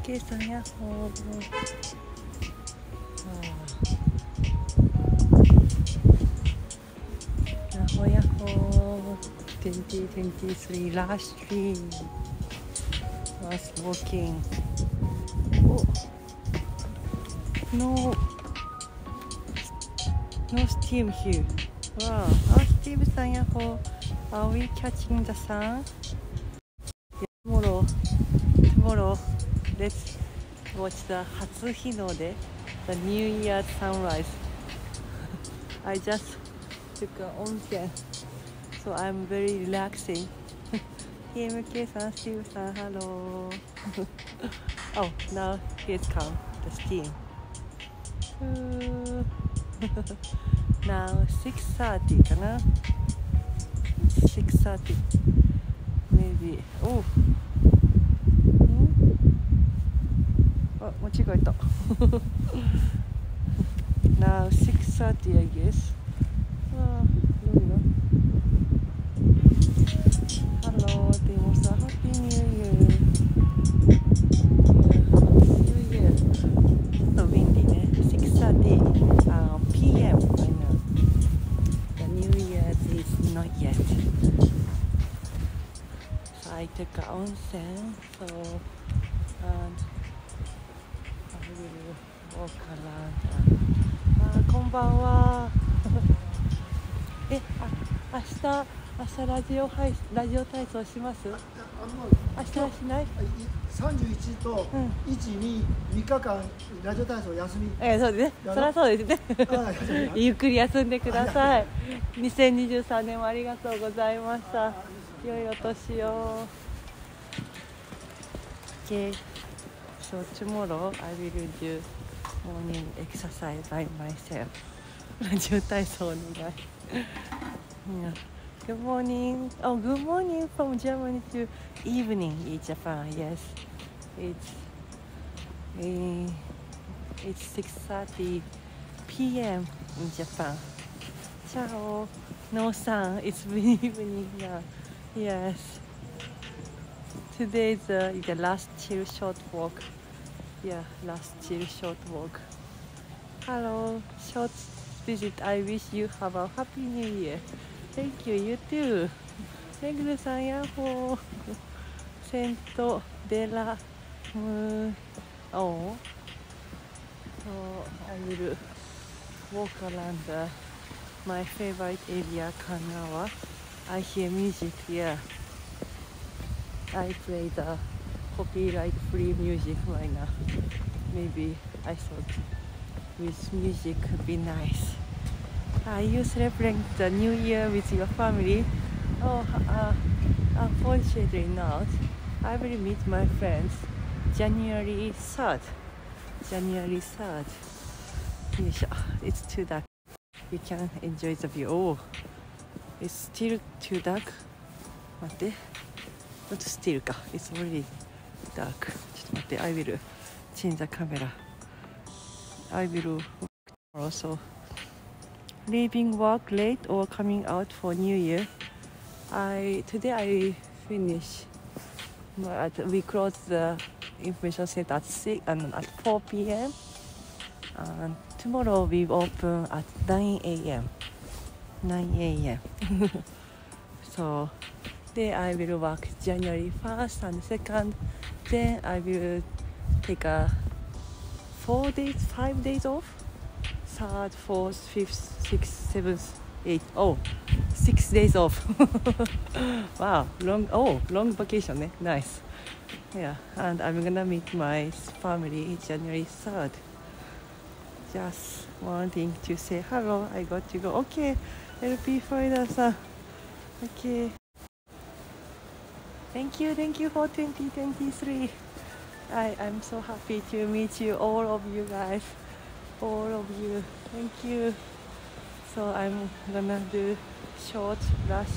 MK さんやっほー。やっほやっほー。2023 last stream was walking. Oh, no steam here. Wow. Steve さんやっほー。Are we catching the sun? Tomorrow, let's watch the 初日の出, the New Year sunrise. I just took an onsen, so I'm very relaxing. TMK さん、Steve さん、hello. Oh, now here's come the steam. Now 6:30 かな? 6:30 maybe. Oh, 間違えた。Now 6:30 I guess. Hello, Demos. Happy New Year. New Year. So windy ね。6:30 p.m. right now. The New Year's is not yet. So I took an onsen. So and I will walk around. こんばんは。明日ラジオ体操します？明日はしない？ 31と1、2、3日間ラジオ体操休み。 そうですね。そりゃそうですね。ゆっくり休んでください。2023年もありがとうございました。良いお年を。Okay, so tomorrow I will do morning exercise by myself. ラジオ体操お願い。Good morning. Oh, good morning from Germany to evening in Japan. Yes, it's 6:30 p.m. in Japan. Ciao. No sun. It's evening now. Yes. Today is the last chill short walk. Yeah, last chill short walk. Hello, short visit. I wish you have a happy new year.Thank you, you too. めぐるさんやっほー。セントデラムオー。So I will walk around my favorite area, Kanagawa. I hear music here. I play the copyright-free music right now. Maybe I thought with music could be nice.Are you celebrating the New Year with your family? Oh, unfortunately not. I will meet my friends January 3rd. January 3rd. It's too dark. You can enjoy the view. Oh, it's still too dark. 待って。Not still か。It's already dark. ちょっと待って。I will change the camera. I will also.Leaving work late or coming out for New Year. Today I finish. We close the information center at 4 p.m. And tomorrow we open at 9 a.m. 9 a.m. So then I will work January 1st and 2nd. Then I will take 5 days off.3rd, 4th, 5th, 6th, 7th, 8th. Oh, 6 days off. Wow, long vacation, eh? Nice. Yeah, and I'm gonna meet my family January 3rd. Just wanting to say hello. I got to go. Okay, LP Florida-san. Okay. Thank you for 2023. I'm so happy to meet you, all of you guys.All of you, thank you. So I'm gonna do short rush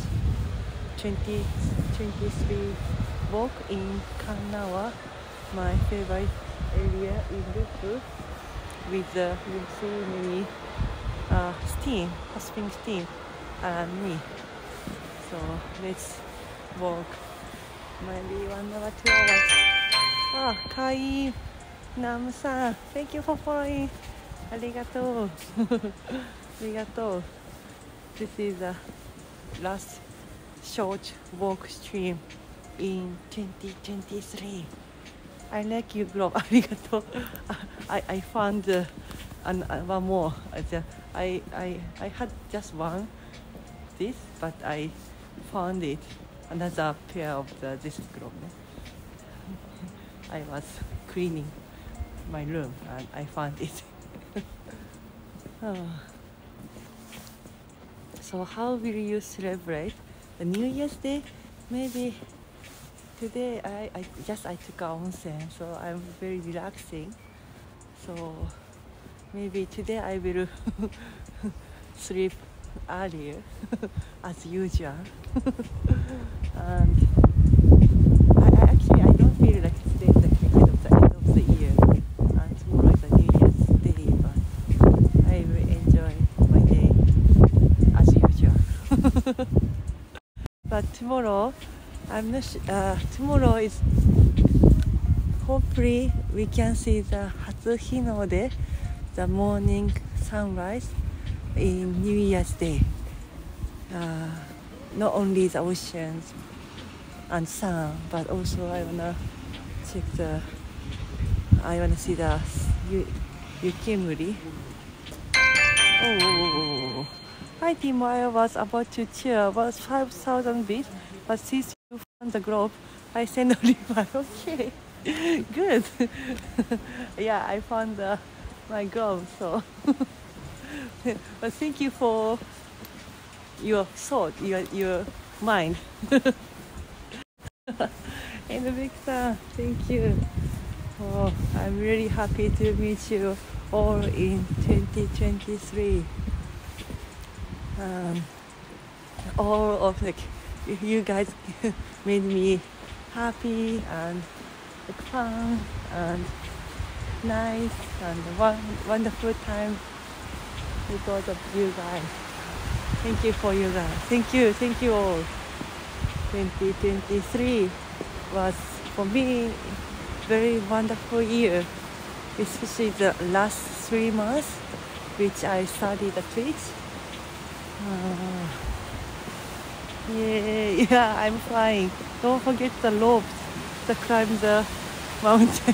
2023 walk in Kanagawa, my favorite area in Rufu, with so many steam, hot spring steam around me. So let's walk maybe 1 hour, 2 hours. あ、かいい。ナムさん、Thank you for following. ありがとう。ありがとう。This is the last short walk stream in 2023. I like you, Globe. ありがとう。I found one more. I had just one this, but I found it another pair of this globe. I was cleaning my room and I found it. So how will you celebrate the New Year's Day? Maybe today I took a onsen, so I'm very relaxing. So maybe today I will sleep earlier as usual. And I don't feel like today is the kind of the end of the year and tomorrow is a New Year's Day, but I will enjoy my day as usual. But tomorrow, I'm not tomorrow is hopefully we can see the Hatsuhinode, the morning sunrise in New Year's Day. Not only the oceans and sun, but also I wanna see the Yukimuri. Oh, hi Timo, I was about to cheer about 5,000 bits, but since you found the globe, I send a reply. Okay, good. Yeah, I found my globe, so. But thank you for your thought, your mind. And Victor, thank you. Oh, I'm really happy to meet you all in 2023. All of you guys made me happy and fun and nice and wonderful time because of you guys. Thank you for you guys. Thank you all. 2023 was for me very wonderful year, especially the last 3 months, which I studied the Twitch. Yeah, I'm flying. Don't forget the ropes to climb the mountain.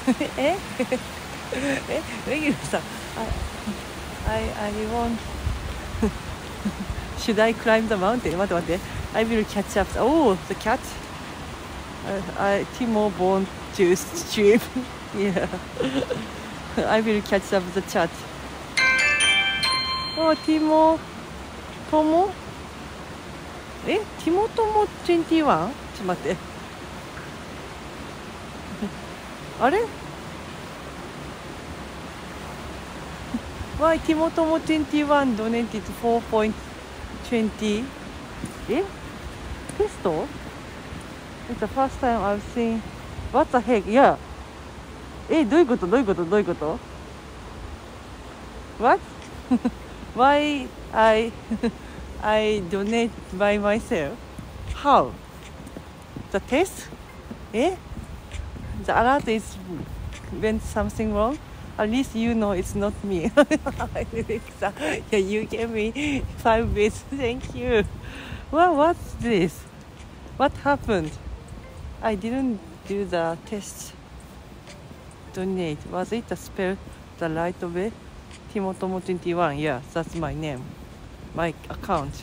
I want. Should I climb the mountain? What? I will catch up. Oh, the cat. Timo born to stream. Yeah. I will catch up the chat. Oh, Timo Tomo? ティモトモ21? ちょっと待って。あれ Why ティモトモ21 donated 4.20? テスト It's the first time I've seen. What the heck? Yeah. どういうこと What? Why I donate by myself? How? The test? The alert is when something wrong? At least you know it's not me. Yeah, you gave me 5 bits. Thank you. Well, what's this? What happened? I didn't do the test. Donate. Was it the spell the right way? Timotomo21. Yeah, that's my name. My account.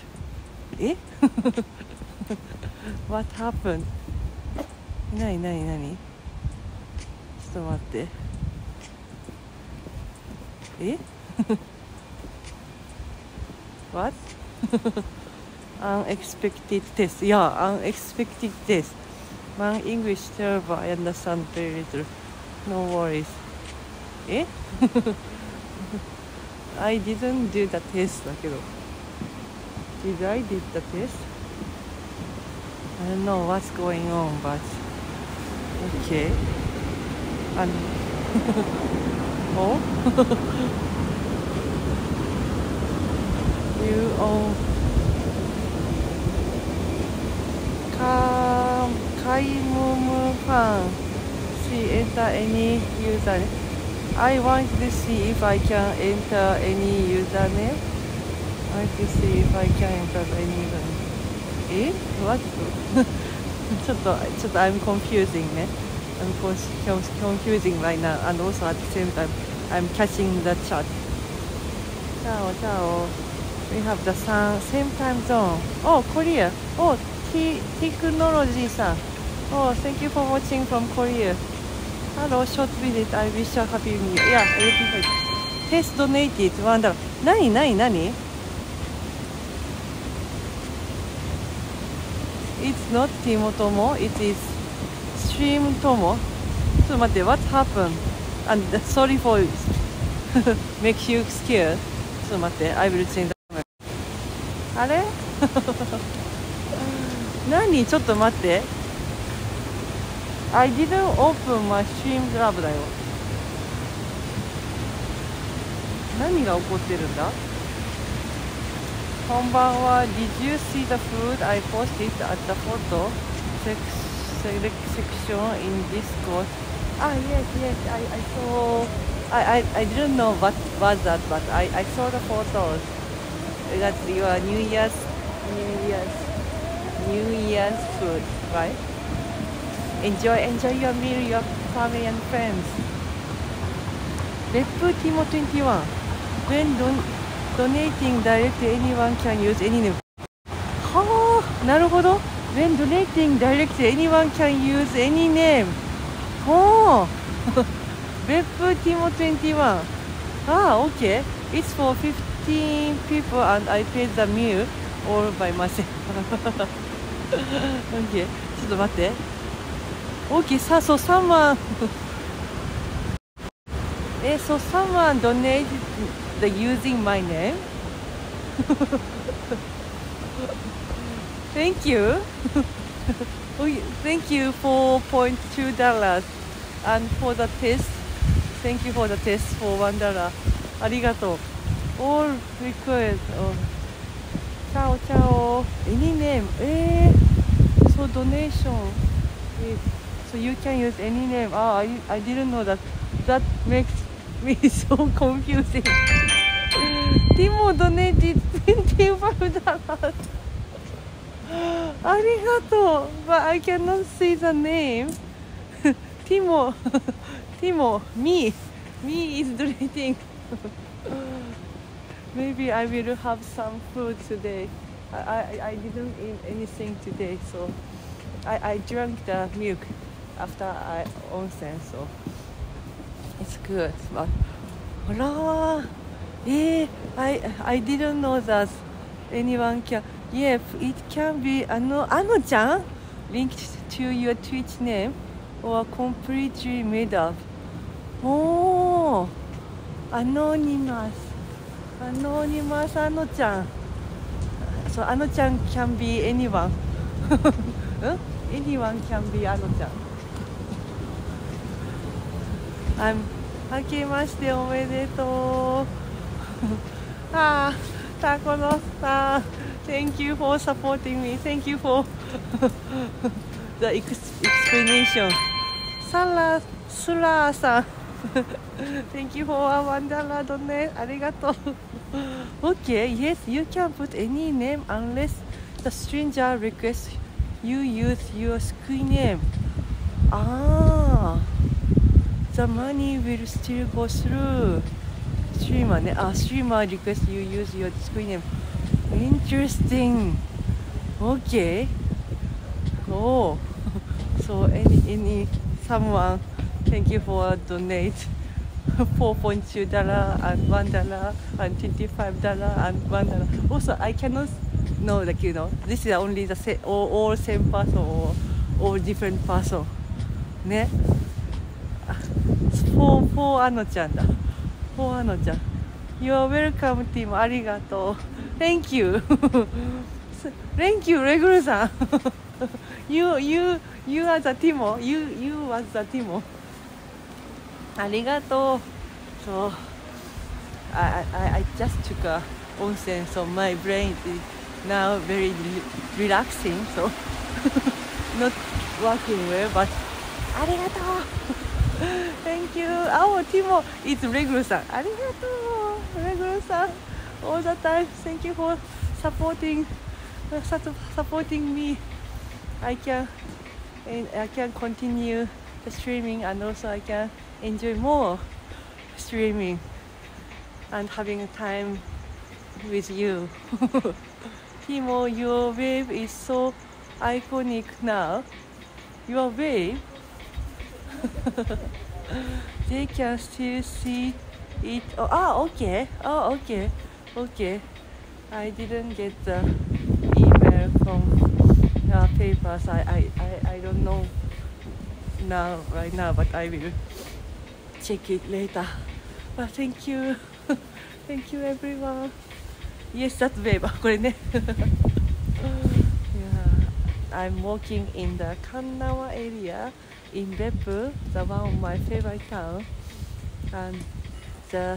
What happened? なにちょっと待ってWhat? Unexpected test. Yeah, unexpected test. My English terrible. I understand very little. No worries. I didn't do the test だけど。Did I did the test? I don't know what's going on, but okay. Oh? You ownカイムムファン see enter any username. I want to see if I can enter any username. I want to see if I can enter any username. What? ちょっと I'm confusing ね。I'm confusing right now, and also at the same time I'm catching the chat. Ciao, ciao. We have the same time zone. Oh, Korea. Oh, technology さん。Oh, thank you for watching from Korea. Hello, short visit. I wish you a happy new year. Yeah, everything good. Test donated $1. 何 It's not Timo Tomo. It is Stream Tomo. ちょっと待って、what happened? And sorry for make you scared. ちょっと待って、I will change the camera. あれ何ちょっと待って。I didn't open my Streamlabs だよ。何が起こってるんだ？こんばんは。Did you see the food I posted at the photo section in Discord? Ah, yes, I saw. I didn't know what was that, but I saw the photos. That's your New Year's food, right? Enjoy your meal, your family and friends. Rep Timo 21. When donating directly, anyone can use any name. はあ、なるほど。When donating directly, anyone can use any name. ほう。Rep Timo 21. Ah, okay. It's for 15 people and I paid the meal all by myself. Okay. ちょっと待って。Okay, so someone so someone donated the using my name. Thank you. Thank you for $4.2 and for the test. Thank you for the test for $1. ありがとう。All required. Ciao, ciao. Any name? So donation. So you can use any name. I didn't know that. That makes me so confusing. Timo donated $25. ありがとう。But I cannot see the name. Timo, me is donating. Maybe I will have some food today. I didn't eat anything today, so I drank the milk after I onsen, so it's good. But I didn't know that anyone can. Yeah, it can be Ano-chan linked to your Twitch name or completely made up. Oh, anonymous Ano-chan. So Ano-chan can be anyone. Anyone can be Ano-chan. 明けましておめでとう。タコのさん、Thank you for supporting me. Thank you for the explanation. スラーさん、Thank you for $1 donate. ありがとう。Okay, yes, you can put any name unless the stranger requests you use your screen name. The money will still go through. Streamer ね。Streamer request you use your screen name. Interesting. Okay. Oh. So someone, thank you for donate $4.2 and $1 and $25 and $1. Also, I cannot know, like, this is only the all same person or all different person. ね。for あのちゃんだ。for あのちゃん。You're welcome, team. ありがとう。Thank you. Thank you, レグルさん。You are the Timo. You was the Timo. ありがとう。So, I just took a onsen, so my brain is now very relaxing. So, not working well, but ありがとう。 Thank you. Oh, Timo, it's regular さん。ありがとう。regular さん。All the time. Thank you for supporting me. I can continue the streaming, and also I can enjoy more streaming and having time with you. Timo, your wave is so iconic now. Your wave, they can still see it. Okay. Okay. I didn't get the email from papers. I don't know right now, but I will check it later. But thank you. Thank you, everyone. Yes, that's wave. これね。I'm walking in the Kannawa area in Beppu, the one of my favorite town, and the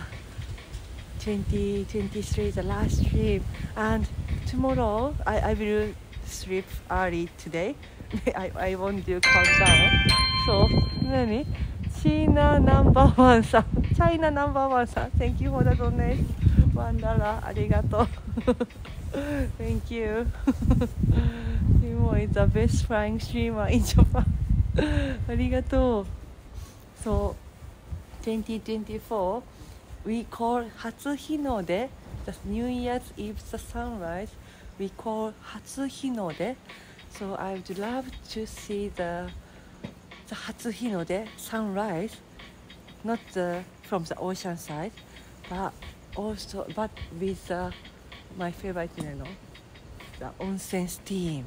2023 the last stream, and tomorrow I will sleep early today. I want to calm down. So, 何? China number one さん China number one さん Thank you for the donation. $1 ありがとう。Thank you. Timo is the best flying streamer in Japan. ありがとう。So, 2024, we call 初日の出 the New Year's Eve, the sunrise, we call 初日の出. So I would love to see the 初日の出 sunrise, not from the ocean side, but with my favorite, the onsen steam.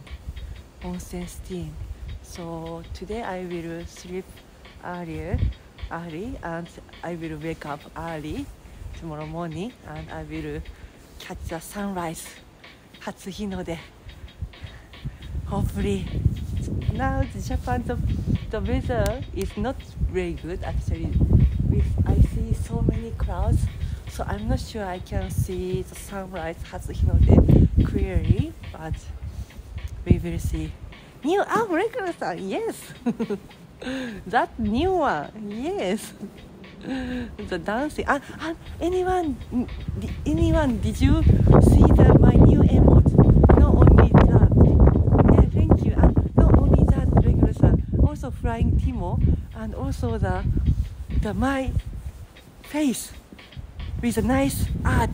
So today I will sleep early, and I will wake up early tomorrow morning, and I will catch the sunrise. 初日の出. Hopefully. Now Japan, the weather is not very good actually. I see so many clouds, so I'm not sure I can see the sunrise 初日の出 clearly, but we will see. New regular さん Yes. That new one, yes. The dancing. Anyone, did you see my new emote? Not only that. Yeah, thank you. Not only that, regular sir. Also flying Timo, and also the my face with a nice art.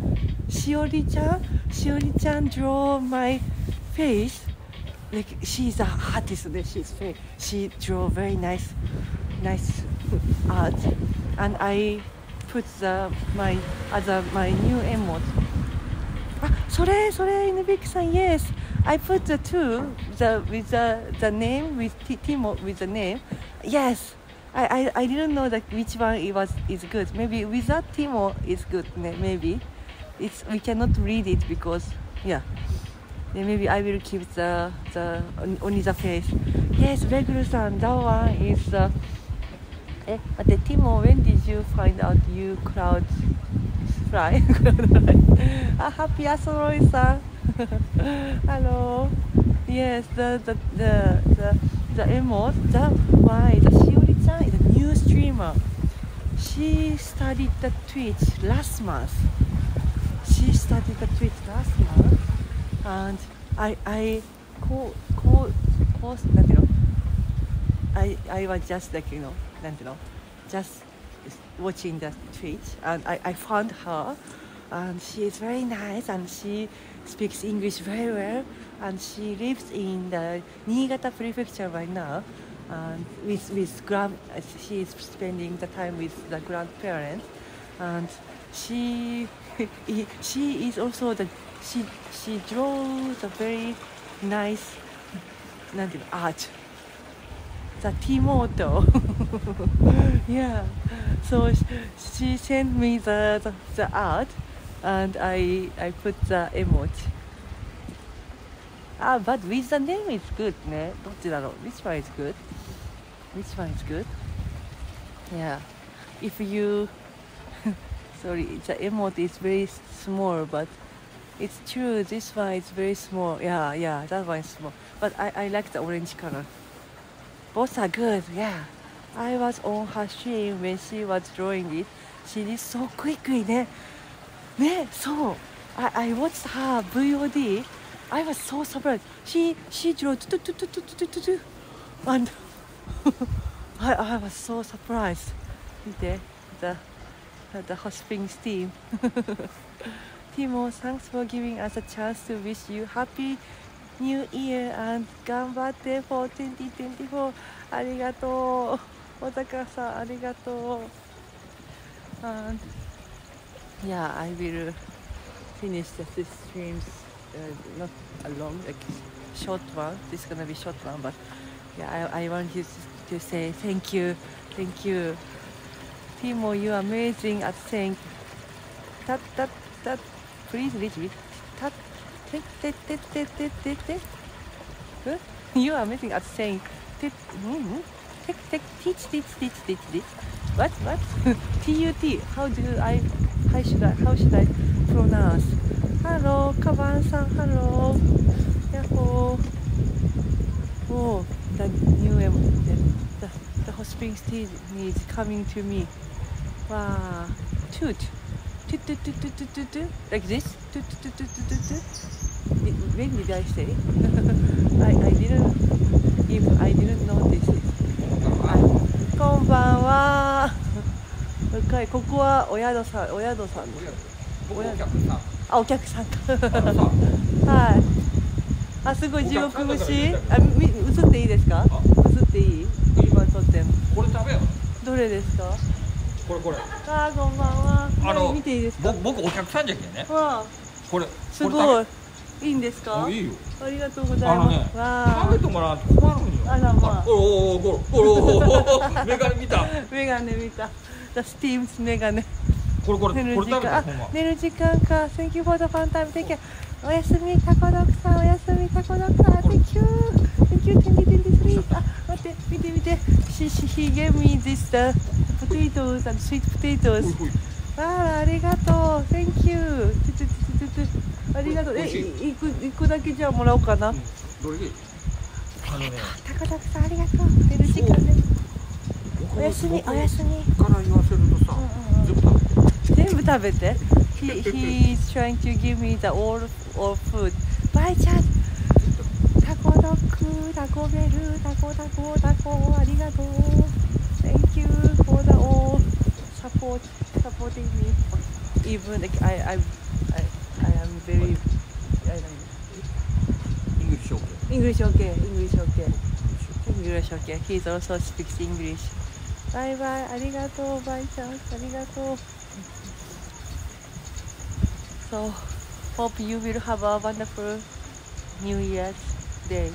Shiori-chan drew my face. Like she's an artist. She drew very nice art, and I put my new emote. それ Inubiki-san, yes. I put the two with the name with Timo with the name. Yes. I didn't know that which one is good. Maybe without Timo is good. Maybe we cannot read it because yeah. Maybe I will keep the only the face. Yes, regular-san, that one is but Timo, when did you find out you cloud fly? Happy Asoroi-san. Hello. Yes, the emote, that one, the Shiori-chan is a new streamer. She started the Twitch last month. And I was just like, just watching the Twitch, and I found her, and she is very nice, and she speaks English very well, and she lives in the Niigata prefecture right now, and she is spending the time with the grandparents, and she is also she draws a very nice art. The Timoto. Yeah. So she sent me the art, and I put the emoji. But with the name it's good, ne? どっちだろう? Which one is good? Yeah. If you sorry, the emote is very small, but it's true, this one is very small. Yeah, that one is small. But I like the orange color. Both are good, yeah. I was on her stream when she was drawing it. She did so quickly ね。ね、そう。I watched her VOD. I was so surprised. She drew and I was so surprised. 見て、the hot springs team. Timo, thanks for giving us a chance to wish you happy New Year and 頑張って for 2024. ありがとう。小高さん、ありがとう。And yeah, I will finish the streams. Not a long, like short one. This is gonna be short one, but yeah, I want you to say thank you. Timo, you're amazing at saying that. Please read. You're amazing at saying teach. What? TUT. How should I pronounce? Hello, カバンさん。Hello. Yahoo. Oh, the new the hot spring tea is coming to me. Wow. Toot. Like this. When did I say? I didn't notice it. こんばんは。ここはお宿さんです。お客さんか。はい。あ、すごい地獄蒸し。映っていいですか？映っていい？今撮っても。 これ食べよ。 どれですか？ これ。 あ、こんばんは。見ていいですか？ 僕お客さんじゃけんね。これ。 すごい。いいんですか？ いいよ。 ありがとうございます。 食べてもらわんと困るんよ。 あらまあ。 おメガネ見た。 メガネ見た。The Steams メガネ。 これ食べてほんま。 寝る時間か。Thank you for the fun time. Thank you. おやすみタコドクさん。おやすみタコドクさん。Thank you 2023。あ、待って見て。He gave me this potatoes and sweet potatoes. ありがとう。Thank you. ありがとう。一個だけじゃあもらおうかな。 どれでいい？ タコドクさんありがとう。寝る時間で。おやすみ。 から言わせるとさ、 全部食べて。He's trying to give me the all food. バイちゃん。タコドッグ、タコベル、タコありがとう。Thank you for the all supporting me. Even like I am very English okay. He also speaks English. バイバイ、ありがとう、バイちゃん、ありがとう。So, hope you will have a wonderful New Year's Day.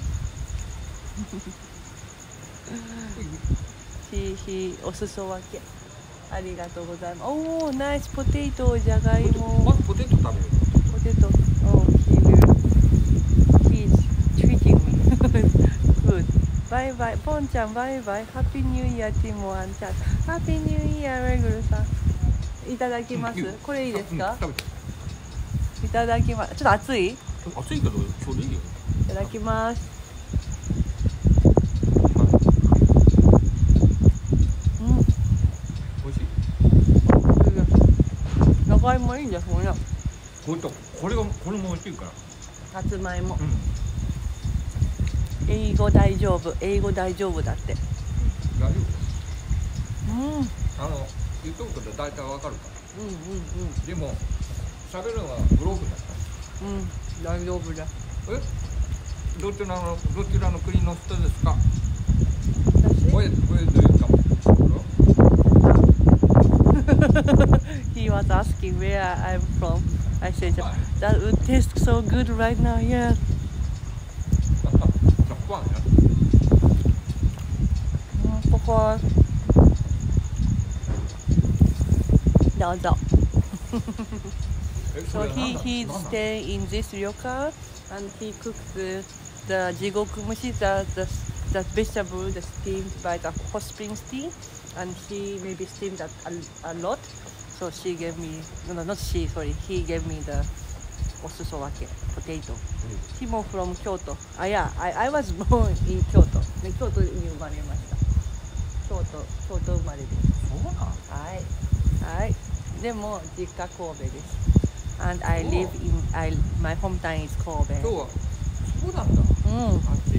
he お裾分け。ありがとうございます。おー、ナイスポテト、じゃがいも。 まずポテト食べる。 ポテト。He's treating me. Good. バイバイ。ポンちゃん、バイバイ。ハッピーニューイヤー、ティモアンちゃん。ハッピーニューイヤー、メグルさん。いただきます。これいいですか？いただきます。ちょっと熱い？ 熱いけど、ちょうどいいよ。 いただきます。 美味しい？ じゃがいもいいんですもんね。 これも美味しいから。 さつまいも。英語大丈夫だって。 大丈夫。 うん。 言っとくこと大体わかるから。でも喋るのはブログだから。 大丈夫だ。 どちらの国の人ですか？ 私？ Where do you come from? He was asking where I'm from. I said that would taste so good right now. Yeah. ここどうぞ。So he's staying in this ryokan and he cooks the jigoku mushi, the vegetable, the steamed by the hot springs tea, and he maybe steamed that a lot. So she gave me, no, not she, sorry, he gave me the osusowake potato. Timo from Kyoto. Yeah, I was born in Kyoto. 京都に生まれました。 京都生まれです。 そうなん。 はい。でも実家神戸です。And I live in my hometown is 神戸。 今日はそうなんだ。あっち。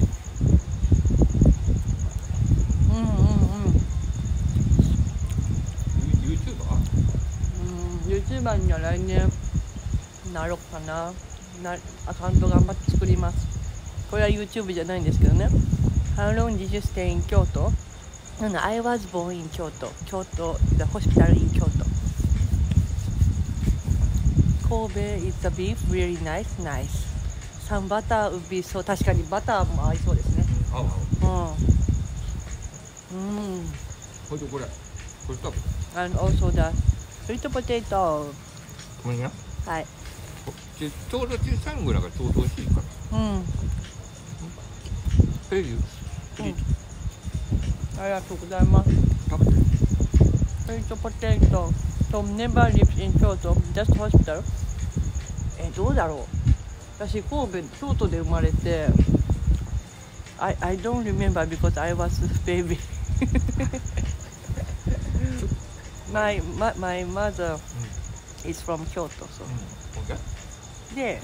YouTuber には来年なろうかな。アカウント頑張って作ります。これは YouTube じゃないんですけどね。How long did you stay in 京都？No, I was born in 京都。京都 the hospital in 京都。神戸 is the beef really nice. Some butter would be so 確かにバターも合いそうですね。 合う。これ食べ。 And also the sweet potato。 これね。 はい。 ちょうど小さいぐらいがちょうど美味しいから。 ありがとうございます。 食べて。 スイートポテト。Tom never lives in 京都。Just hospital。どうだろう。私京都で生まれて。I don't remember because I was baby. my mother is from 京都。そう。で、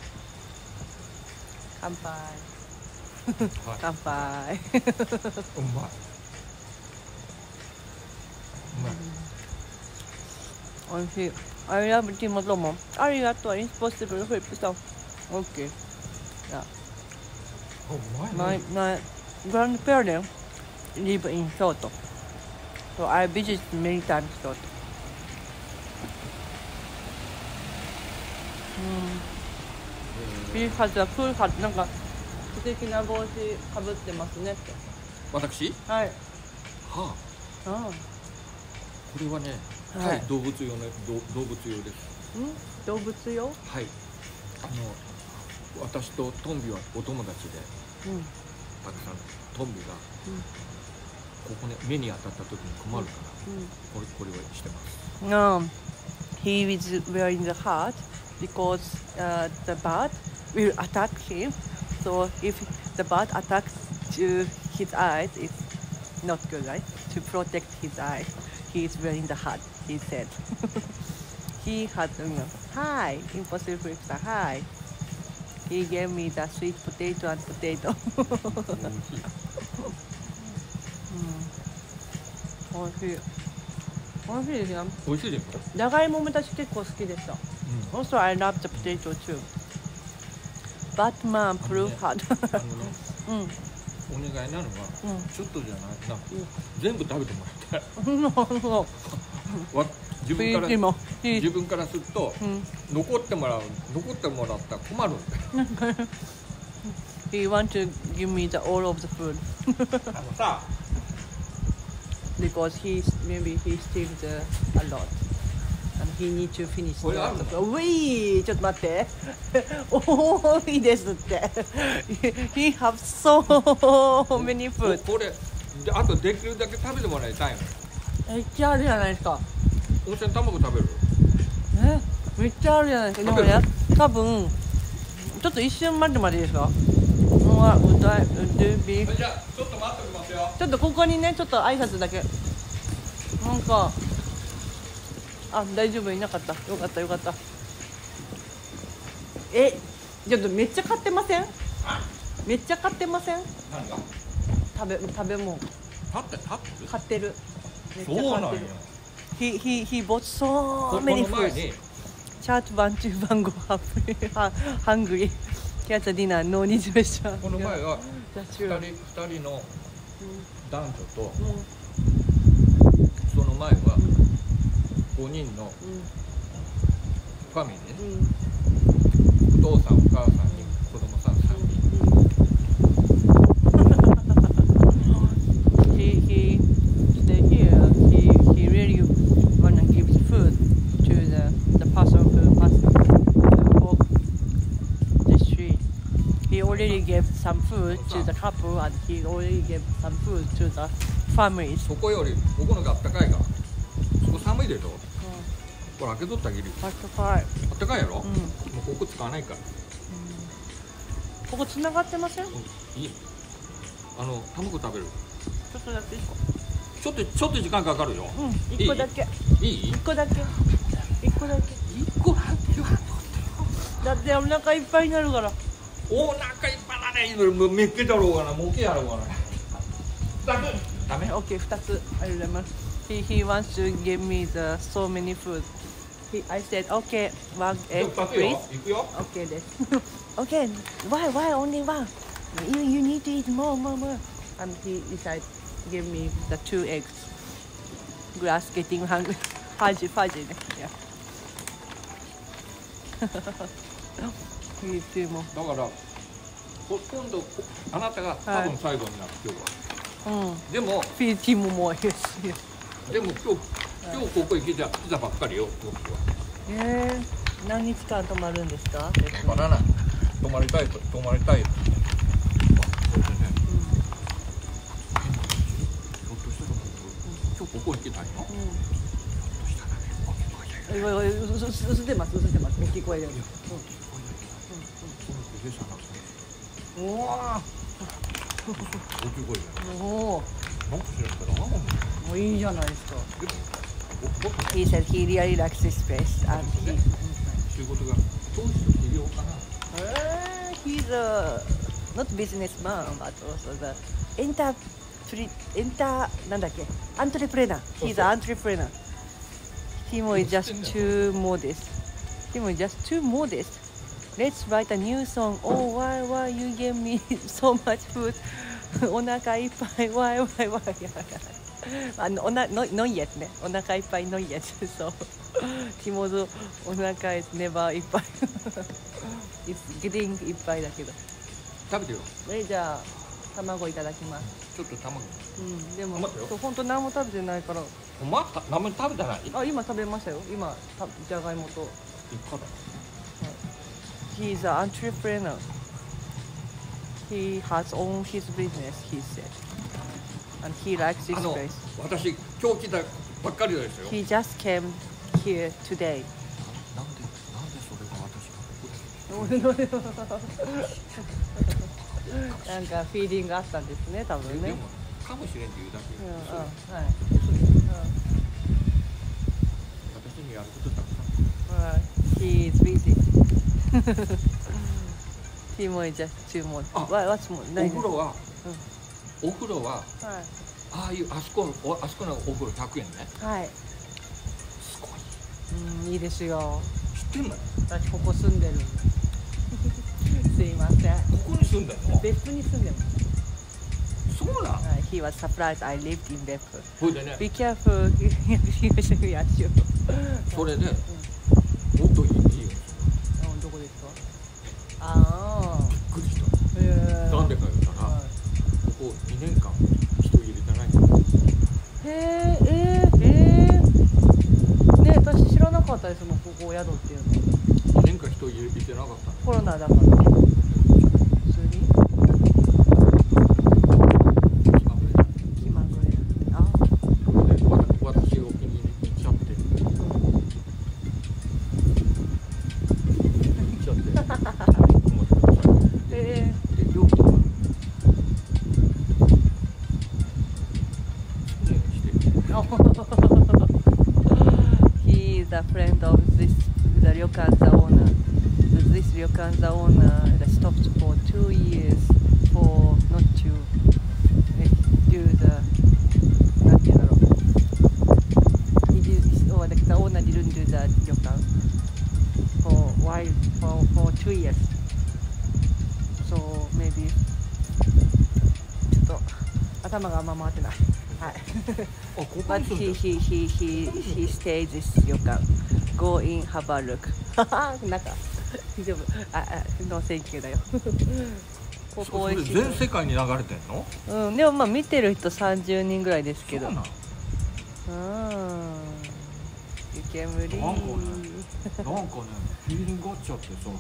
乾杯。乾杯。 うまい。 おいしい。I love 地元も。ありがとう。Impossible flip stuff. Okay. Yeah. My grandparents live in 京都。So I visit many times 京都。He has a cool hat. なんか素敵な帽子かぶってますねって。 私？ はい。 はあ。これはね、はい、動物用です。 動物用？ はい。私とトンビはお友達で、たくさんトンビが、ここね目に当たった時に困るから、これはしてます。 He is wearing the hat because the bird will attack him. So if the bird attacks to his eyes, it's not good, right? To protect his eyes, he is wearing the hat. He said. He had, hi, impossible flips. Hi. He gave me the sweet potato and potato. おいしい。おいしいですよ。 おいしいですか？ じゃがいもも私結構好きでした。Also, I love the potato too. Batman proof hard. お願いなのは、ちょっとじゃないな、全部食べてもらいたい。自分からすると、残ってもらったら困るんだよ。 He want to give me the all of the food. さ、 because maybe he steals a lot. And he need to finish. これあるの？ うい、ちょっと待って。多いですって。He have so many food. これあとできるだけ食べてもらいたいの。 めっちゃあるじゃないですか。 温泉卵食べる？ めっちゃあるじゃないですか。でもね、多分ちょっと一瞬待ってもらっていいですか？じゃあちょっと待っておきますよ。ちょっとここにね、ちょっと挨拶だけ。なんか。大丈夫いなかった。よかった。ちょっとめっちゃ買ってません？めっちゃ買ってません？ 何が？ 食べ物。買ってる。 そうなんや。 He bought so many foods. Chat 1, 2, 番号hungry. Catch a dinner, no need special. この前は2人の男女と、その前は5人のファミリーね、お父さんお母さんに子供さん3人。 He stay here. He really wanna give food to the person who walk the street. He already gave some food to the couple and he already gave some food to the families. そこよりここのがあったかいから。そこ寒いでしょ。これ開けとってあげるよ。 あったかいやろ。もうここ使わないから。 ここ繋がってません？ いい。卵食べる。 ちょっとだけいいか。 ちょっと時間かかるよ。 1個だけ。 いい 1個だけ。1個だけ。 1個なんて言わんとってよ。 だってお腹いっぱいになるから。 お腹いっぱいだね。めっけだろうがな、もけやろうがな。ダメ。 OK、2つありがとうございます。He wants to give me the so many food. I said, OK, 1 egg, please. いくよ。 OK です。OK, why only one? You need to eat more. And he decided to give me the 2 eggs. Grass getting hungry. ファジね。いい注文。 だから今度あなたが多分最後になる、今日は。でもフィーティーももういいし。 でも今日ここへ来たばっかりよ、僕は。 何日間泊まるんですか？ わからない。泊まりたい。それでね。ひょっとしたら今日ここへ来たいの？ 薄てます。大きい声で。おお。大きい声で。 おお。 なんか知らんけど、 もういいじゃないですか。He said he really likes this space and he. 仕事が当時と起業かな。 He's a not businessman but also theなんだっけ、entrepreneur. He's an entrepreneur. He was just too modest. Let's write a new song. Oh, why you give me so much food? お腹いっぱい。Why? No yet ね。お腹いっぱい no yet. So, ティモズお腹 is never いっぱい。It's getting いっぱいだけど。 食べてよ。 じゃあ卵いただきます。 ちょっと卵。 でも本当何も食べてないから。 お前何も食べてない？ 今食べましたよ。今じゃがいもと。 いかだ。 He's an entrepreneur. He has owned his business, he said. And he likes this place. 私今日来たばっかりですよ。 He just came here today. なんでそれが私がここで。 なんかフィーリングがあったんですね、多分ね。 でもかもしれんっていうだけ。 はい。 私にやることたくさん。 He is busy. He is just too much. What's more? お風呂は、あそこのお風呂100円ね。 はい。 すごい。 いいですよ。 知ってんの？ 私ここ住んでる。すいません。 ここに住んでるの？ 別府に住んでます。 そうなん？ He was surprised I lived in 別府。 それでね。 Be careful. それで、もっといいよ。 どこですか？びっくりした。なんでか言ったら、ここ2年間人入れてないんだ。ね、私知らなかったですもん、ここ宿っていうの。 2年間人入れてなかった。 コロナだから。普通に？気まぐれ。 私お気に入り行っちゃって。料金は He is a friend of the ryokan owner. This ryokan owner stopped for 2 years for not to do the なんていうんだろう。The owner didn't do the ryokan for 2 years. So maybe ちょっと頭があんま回ってない。はい。But he stays this ryokan. Go in, have a look. なんか大丈夫。ノーセンキューだよ。ここそれ全世界に流れてんの？ でもまあ見てる人30人ぐらいですけど。 そうなん？ 湯煙。 なんかね、フィーリングがあっちゃってさ。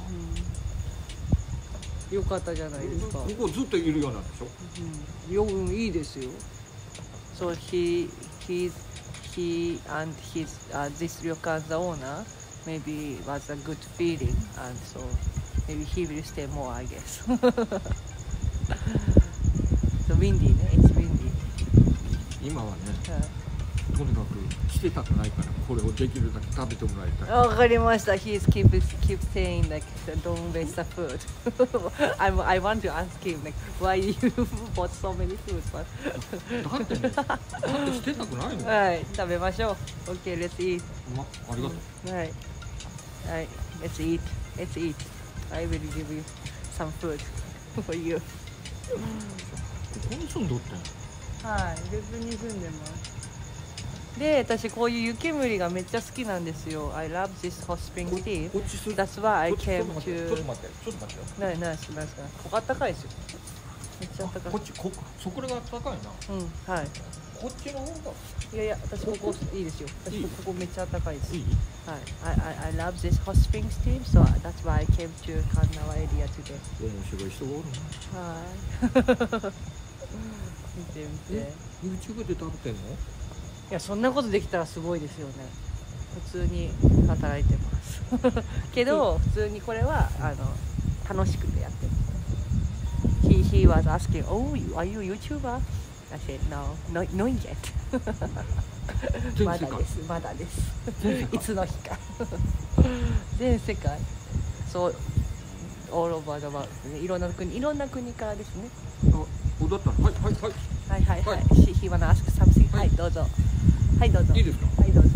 よかったじゃないですか。 ここずっといるようなんでしょ？ いいですよ。So he and his this ryokan's owner maybe was a good feeling and so maybe he will stay more, I guess. So windy, it's windy. 今はね、 はい。 とにかくしてたくないからこれをできるだけ食べてもらいたい。 わかりました。He's keep saying like don't waste the food. I want to ask him like why you bought so many foods, but だってね、だってしてたくないもん。 はい、食べましょう。Okay, let's eat. ありがとう。 はい。はい、let's eat. Let's eat. I will give you some food for you. ここに住んどってん。 はい、別に住んでます。で、私こういう湯煙がめっちゃ好きなんですよ。I love this hot spring tea. こっちする。 That's why I ちょっ came と待って、ちょっ to. と待って、ちょっと待ってよ。 なんですか。ここあったかいですよ。めっちゃあったかい。 こっち、これが高いな。 うん、はい。 こっちの方がいやいや、私ここいいですよ。私ここめっちゃあったかいです。 いい。 はい。I love this hot springs team, so that's why I came to Kanagawa area today. 面白い人がおるな。 はい。見て見て。 YouTube で食べてんの？ いや、そんなことできたらすごいですよね。普通に働いてますけど、普通にこれは楽しくてやってる。He was asking, "Oh, are you YouTuber?" I said, "No, not yet." まだです、まだです。いつの日か。全世界。そう、all over the world ね。いろんな国からですね。 あ、だったら、はいはいはい。 はいはいはい。He wanna ask something. はい、どうぞ。はい、どうぞ。 いいですか？ はい、どうぞ。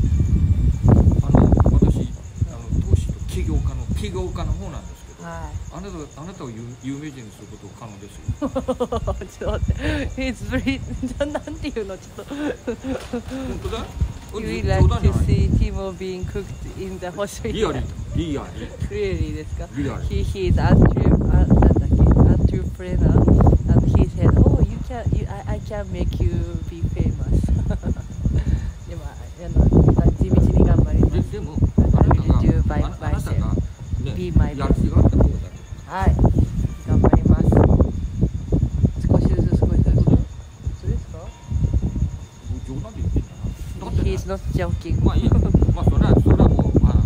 私、投資と起業家の方なんですけど、 はい。 あなたを有名人にすること可能ですよ。 ちょっと待って。It's very なんていうのちょっと。 本当だ ？You like to see Timo being cooked in the hospital? リアリ。 Really ですか？ リアリ。 He is entrepreneur and he said, "Oh, I can make you be famous." でも地道に頑張ります。 でもあなたがね、 Be my やる気があった方だけ。 はい、頑張ります。少しずつ。そうですか？ 冗談で言ってんだな。だってね、 He's not joking. まあいいや。まあそれはもうだ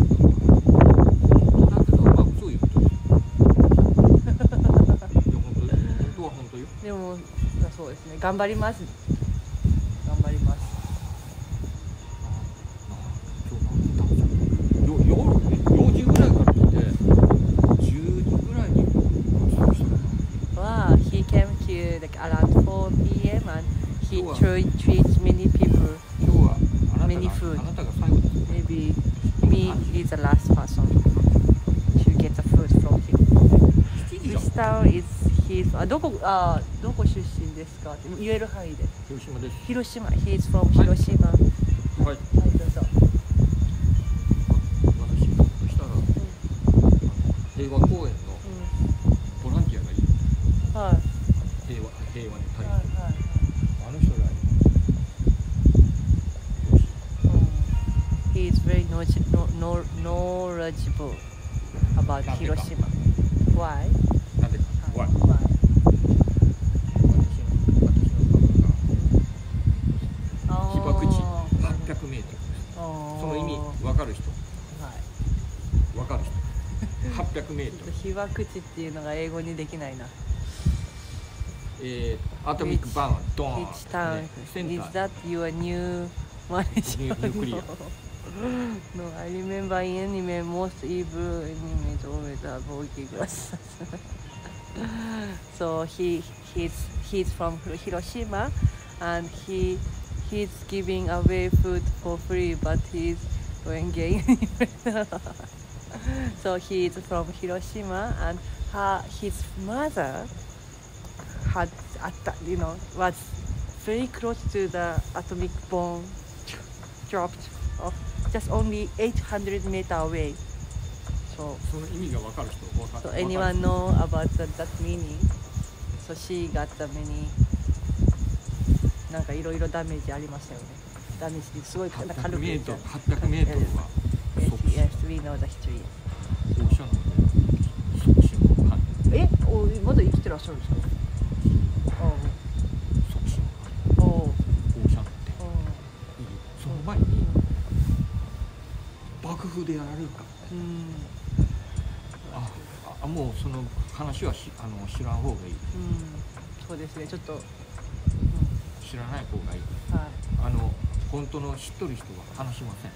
けどまあ嘘言ってる。本当は本当よ。 でもそうですね。頑張ります。 4時ぐらいから来て10時ぐらいに Wow, he came here like around 4 p.m. and he treats many people 今日はあ many food. なたが最後です。 Maybe me is the last person to get the food from him. Which town is his? どこ出身ですか？言える範囲で。 広島です。 広島。He is from 広島。はい、 はい。 どうぞ。 私ひょっとしたら平和公園のボランティアがいい。 はい。 平和に対して。 はい。 あの人ら。 He is very knowledgeable about 広島。Why? なんでか。 Why? 私の被爆地800メートル。その意味わかる人。わかる人。800メートル。 被爆地っていうのが英語にできないな。 アトミックバーンドーン。 Which town? セン Is ター。 that your new management? ニュークリア。 No, I remember in anime, most evil enemies always have walking glasses. So he's from Hiroshima, and he's giving away food for free, but he's going gay. So he's from Hiroshima, and his mother was very close to the atomic bomb dropped off just only 800 meters away. So その意味がわかる人。 So anyone know about that meaning? So she got the many なんかいろいろダメージありましたよね。ダメージすごい軽く 800メートルは Yes, we know the history. 放射能で即死の犯人。 まだ生きてらっしゃるんですか？ 即死の犯人。放射能って。その前に爆風でやられるか。もうその話は知らん方がいい。 そうですね。ちょっと、 知らない方がいい。 はい。 本当の知っとる人は話しません。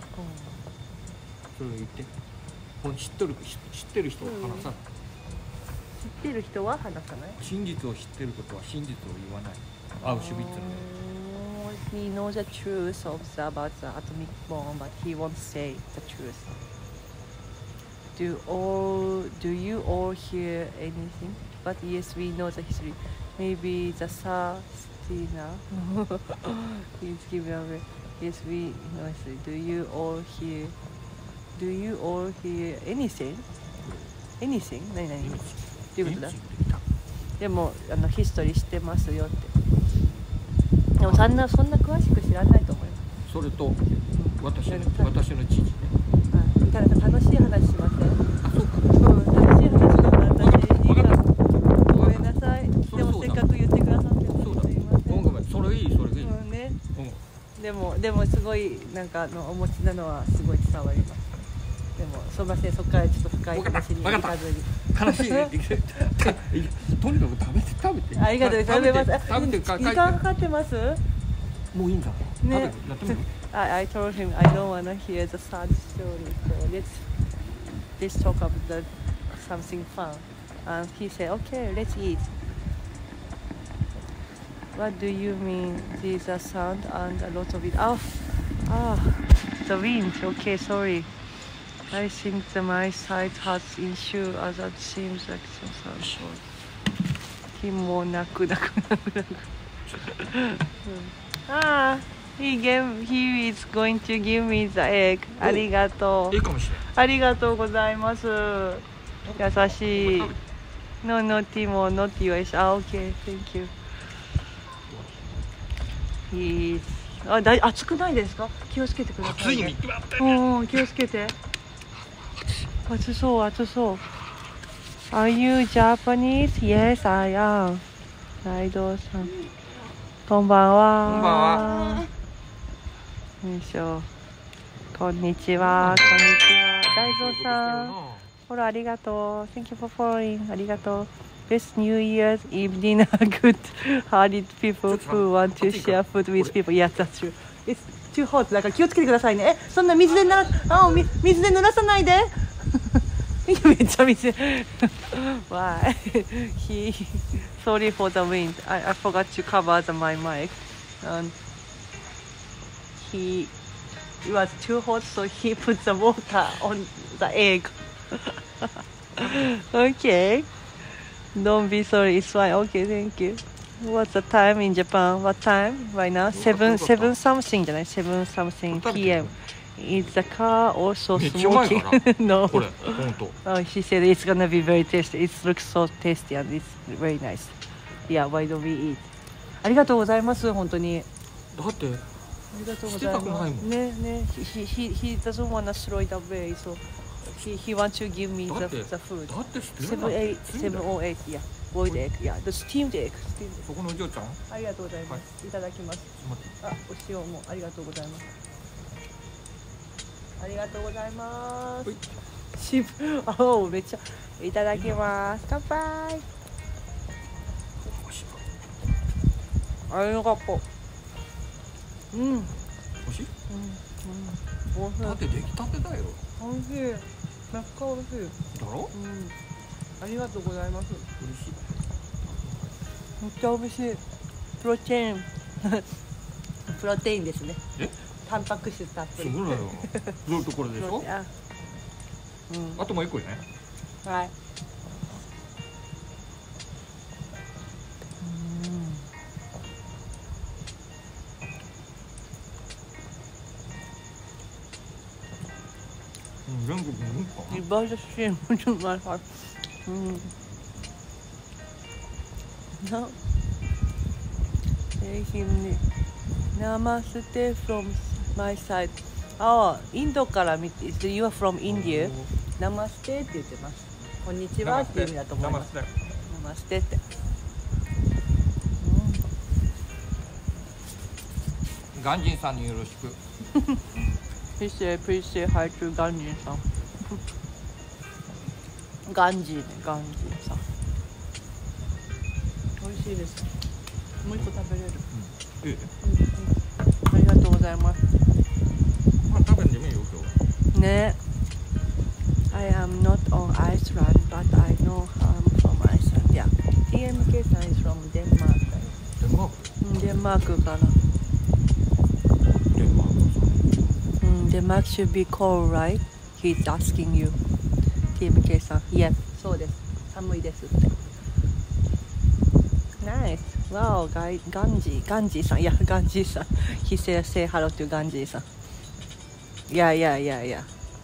それを言って。知ってる人は話さない。 知ってる人は話さない。 真実を知ってることは真実を言わない。アウシュビッツの。 He knows the truth about the atomic bomb, but he won't say the truth. Do you all hear anything? But yes, we know the history. Maybe the Tsar Stina is given away. Yes, we know history. Do you all hear anything? Anything? 何どういうことだ？でもヒストリー知ってますよって。でもそんな詳しく知らないと思います。 それと私の知事ね。 楽しい話しません？ あ、そうか。 楽しい話の私ごめんなさい。でもせっかく言ってくださってます。 そうだ。ごめん。それいい。 ね。でもすごいお持ちなのはすごい伝わります。でもすみません、そこからちょっと深い話に行かずに。 話にとにかく食べて。 ありがとうございます。時間かかってます？ もういいんだ。 ね。I told him I don't wanna hear the sad story, so let's talk about something fun. And he said, okay, let's eat. What do you mean? There's a sound and a lot of it. The wind. Okay, sorry. I think that my side has issue as it seems like some sort of. もう泣く。He is going to give me the egg. ありがとう。 いいかもしれない。 ありがとうございます。優しい。No, not Timo, not yours. Okay, thank you. 暑くないですか？気をつけてくださいね。気をつけて。暑そう。Are you Japanese? Yes, I am. ライドさん。こんばんは。よいしょ。こんにちは。大蔵さん。フォローありがとう。Thank you for following. ありがとう。Best New Year's Eve dinner. Good-hearted people who want to share food with people. Yes, that's true. It's too hot. だから気をつけてくださいね。そんな水で濡らさないで。めっちゃ水。Why? Sorry for the wind. I forgot to cover my mic. And it was too hot, so he put the water on the egg. Okay. Don't be sorry. It's fine. Okay, thank you. What's the time in Japan? What time right now? 7 something じゃない ?7 something p.m.Is the car also smoking? No. She said it's gonna be very tasty. It looks so tasty and it's very nice. Yeah, why don't we eat? ありがとうございます、本当に。 だって、 ありがとうございます。ね。He doesn't wanna throw it away, so he wants to give me the food. だって 708, yeah. Boiled egg, yeah. The steamed egg. そこのお嬢ちゃん？ ありがとうございます。いただきます。お塩もありがとうございます。ありがとうございます。めっちゃいただきます。乾杯。ありがとう。美味しい？だって出来たてだよ。 美味しい。めっちゃ美味しい。 だろ？ ありがとうございます。 嬉しい。 めっちゃ美味しい。プロテインですね。タンパク質たっぷり。 そうだよ。どういうところでしょ？あともう一個ね。 はい。 全国にか。 Ich weiß es schon, schon mal hat. No. Namaste from my side. インドから見て、You are from India. Namaste って言ってます。こんにちはっていう意味だと思います。Namaste って。 ガンジンさんによろしく。 Please say hi to ガンジンさん。ガンジンさん。美味しいです。 もう一個食べれる。 いいありがとうございます。 まあ食べんでもいいよ今日。 ね。I am not on Iceland, but I know I'm from Iceland. Yeah. TMK さん is from Denmark. デンマーク。 デンマークから。 デンマーク。 Denmark should be cold, right? He's asking you. TMK さん。Yes. そうです。寒いですって。Nice. Wow, Ganji さん。いや、Ganji さん。He said say hello to Ganji さん。Yeah.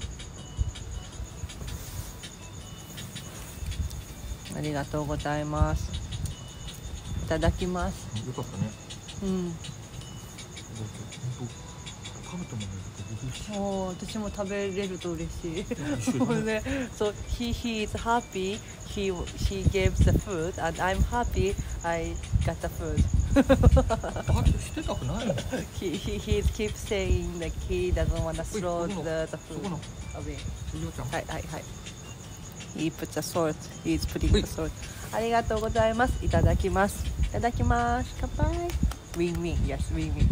ありがとうございます。いただきます。 よかったね。食べてもらえると嬉しい。 私も食べれると嬉しい。もうね、そう、he is happy. She gave the food, and I'm happy. I got the food. してたくないの。 He keeps saying that he doesn't want to throw the food away. はい。He puts the salt. He's putting the salt. ありがとうございます。いただきます。いただきます。乾杯。Win-win. Yes, win-win.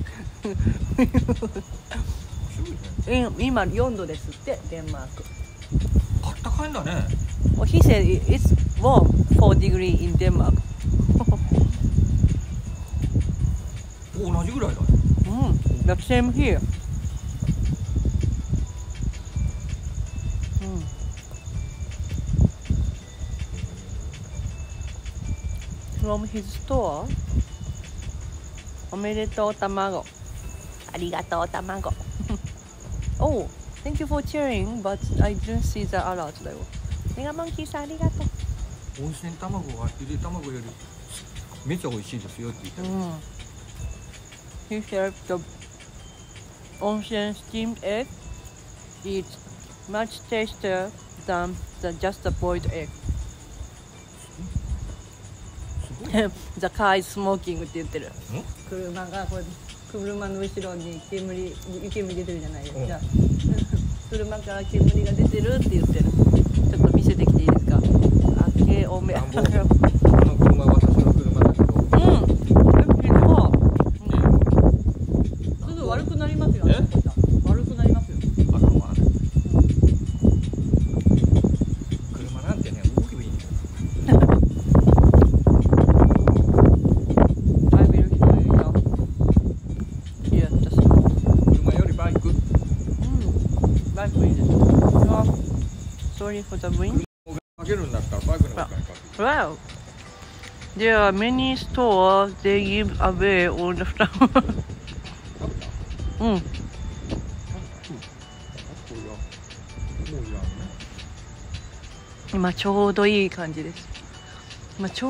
今4度ですってデンマーク。 あったかいんだね。 Well, he said it's warm 4 degrees in Denmark. 同じぐらいだね。 The same here. From his store. おめでとう卵。ありがとう卵。Oh, thank you for cheering, but I didn't see the alert だよ。メガモンキーさんありがとう。 温泉卵はゆで卵よりめっちゃ美味しいですよって言ってる。 He said the 温泉 steamed egg is much tastier than just a boiled egg. The car is smoking って言ってる。車がこれ車の後ろに湯煙出てるじゃないですか。車から煙が出てるって言ってる。ちょっと見せてきていいですか。開けおめ。この車は私の車だけど。すぐ悪くなりますよ。悪くなりますよ。車なんてね動けばいいんだよ。 Sorry for the wind. かけるんだったらバイクの中にかける。 Wow. There are many stores they give away all the stuff. 今ちょうどいい感じです。もうじ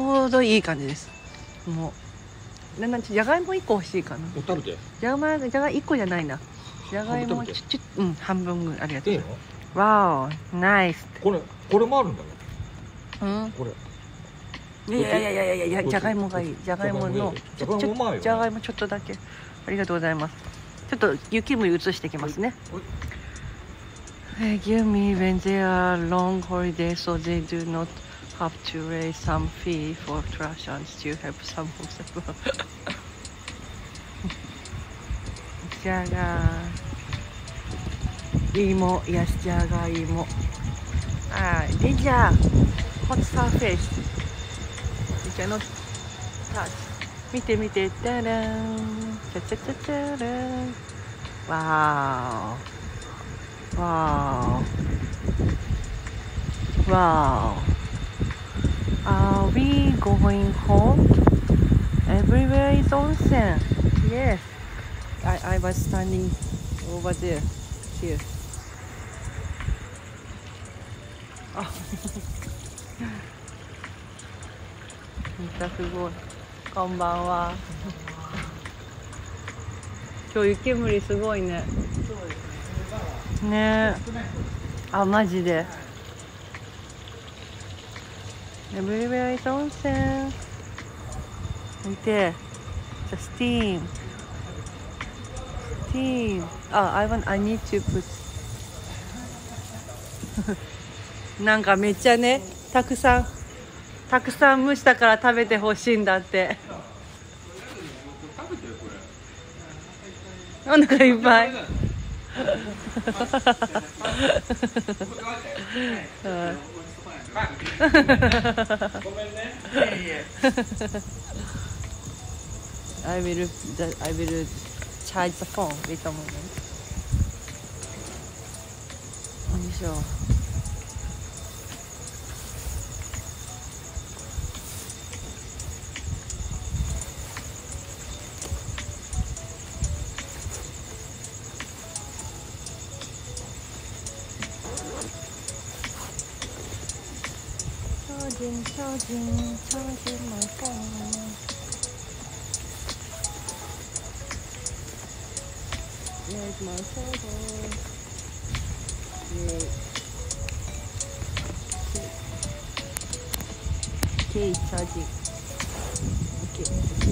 ゃがいも1個欲しいかな。 食べて。 じゃがいも1個じゃないな。じゃがいも半分ぐらい。ありがとう。 いいの Wow, nice. これもあるんだよ。これ。 いや、じゃがいもがいい。じゃがいもちょっとだけ。ありがとうございます。ちょっと雪も移してきますね。Give me when they are long holidays so they do not have to raise some fee for trash and still have some of them. じゃがいも、yes, じゃがいも。Ninja, hot surface. You cannot touch. 見て、ダラン、チャチャチャチャラン。Wow. Are we going home? Everywhere is onsen. Yes. I was standing over there. Here. めっちゃすごい。こんばんは。今日雪煙すごいね。ねえ。マジで。Everywhere is onsen. 見て。Steam. I need to put. なんかめっちゃね、たくさん蒸したから食べてほしいんだって。 お腹いっぱい。I will charge the phone with a moment. よいしょ。Charging my phone. Where's my charger? Okay, charging. Okay.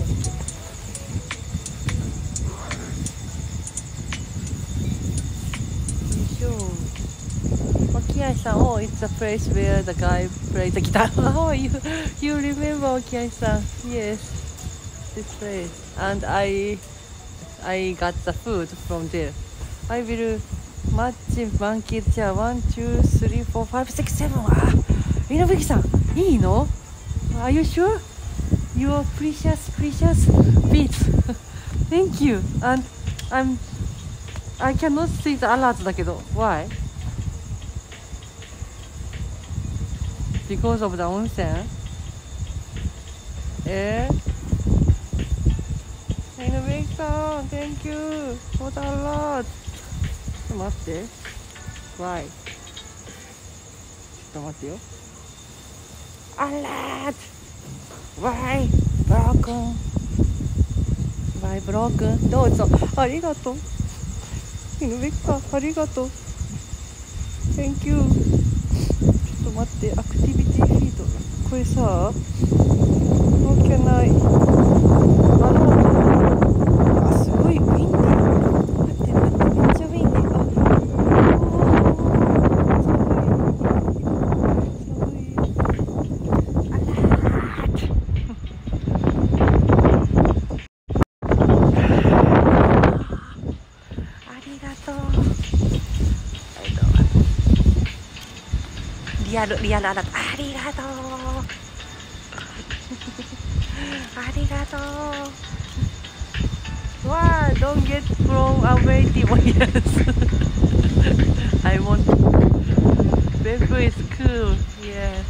沖合さん、oh, it's the place where the guy played the guitar. Oh, you remember 沖合さん? Yes, this place. And I got the food from there. I will match monkey chair 1, 2, 3, 4, 5, 6, 7. あ、みのぶきさん、いいの? Are you sure? Your precious beats. Thank you. And I cannot see the alert だけど Why? Because of the 温泉? Innovation, thank you for the alert. ちょっと待って Why? ちょっと待ってよ Alert! Why? Broken? Why broken? どうぞありがとうイノベッカありがとう Thank you ちょっと待ってアクティビティフィードこれさ How can I あすごいウィンディ待ってめっちゃウィンディリアルありがとうありがとうわあ Don't get from away yes I want Bamboo is cool yeah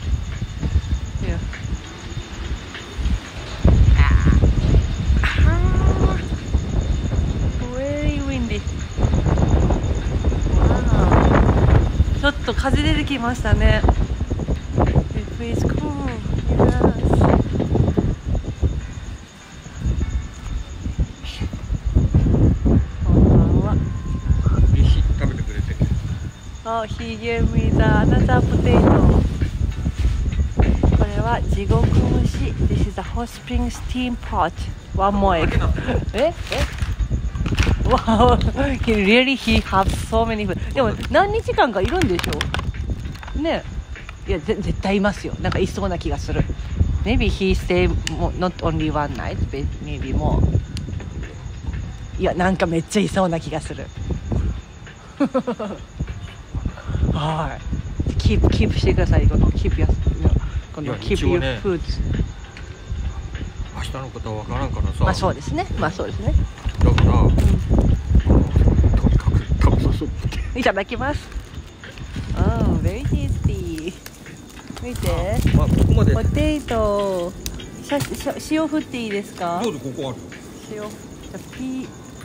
very windy ちょっと風出てきましたね。It is cool. Yes. こんばんは。 飯食べてくれて。 Oh, he gave me the another potato. これは地獄蒸し。This is a hot spring steam pot. One more egg. えWow, he have so many food. でも何日間かいるんでしょねいや絶対いますよなんかいそうな気がする Maybe he stay not only one night but maybe more いやなんかめっちゃいそうな気がするはいキープしてくださいこの keep your food 明日のことは分からんからさまあそうですねだから、とにかく食べさそうっていただきますvery tasty 見てまあここまでポテト塩振っていいですかどうぞここある塩P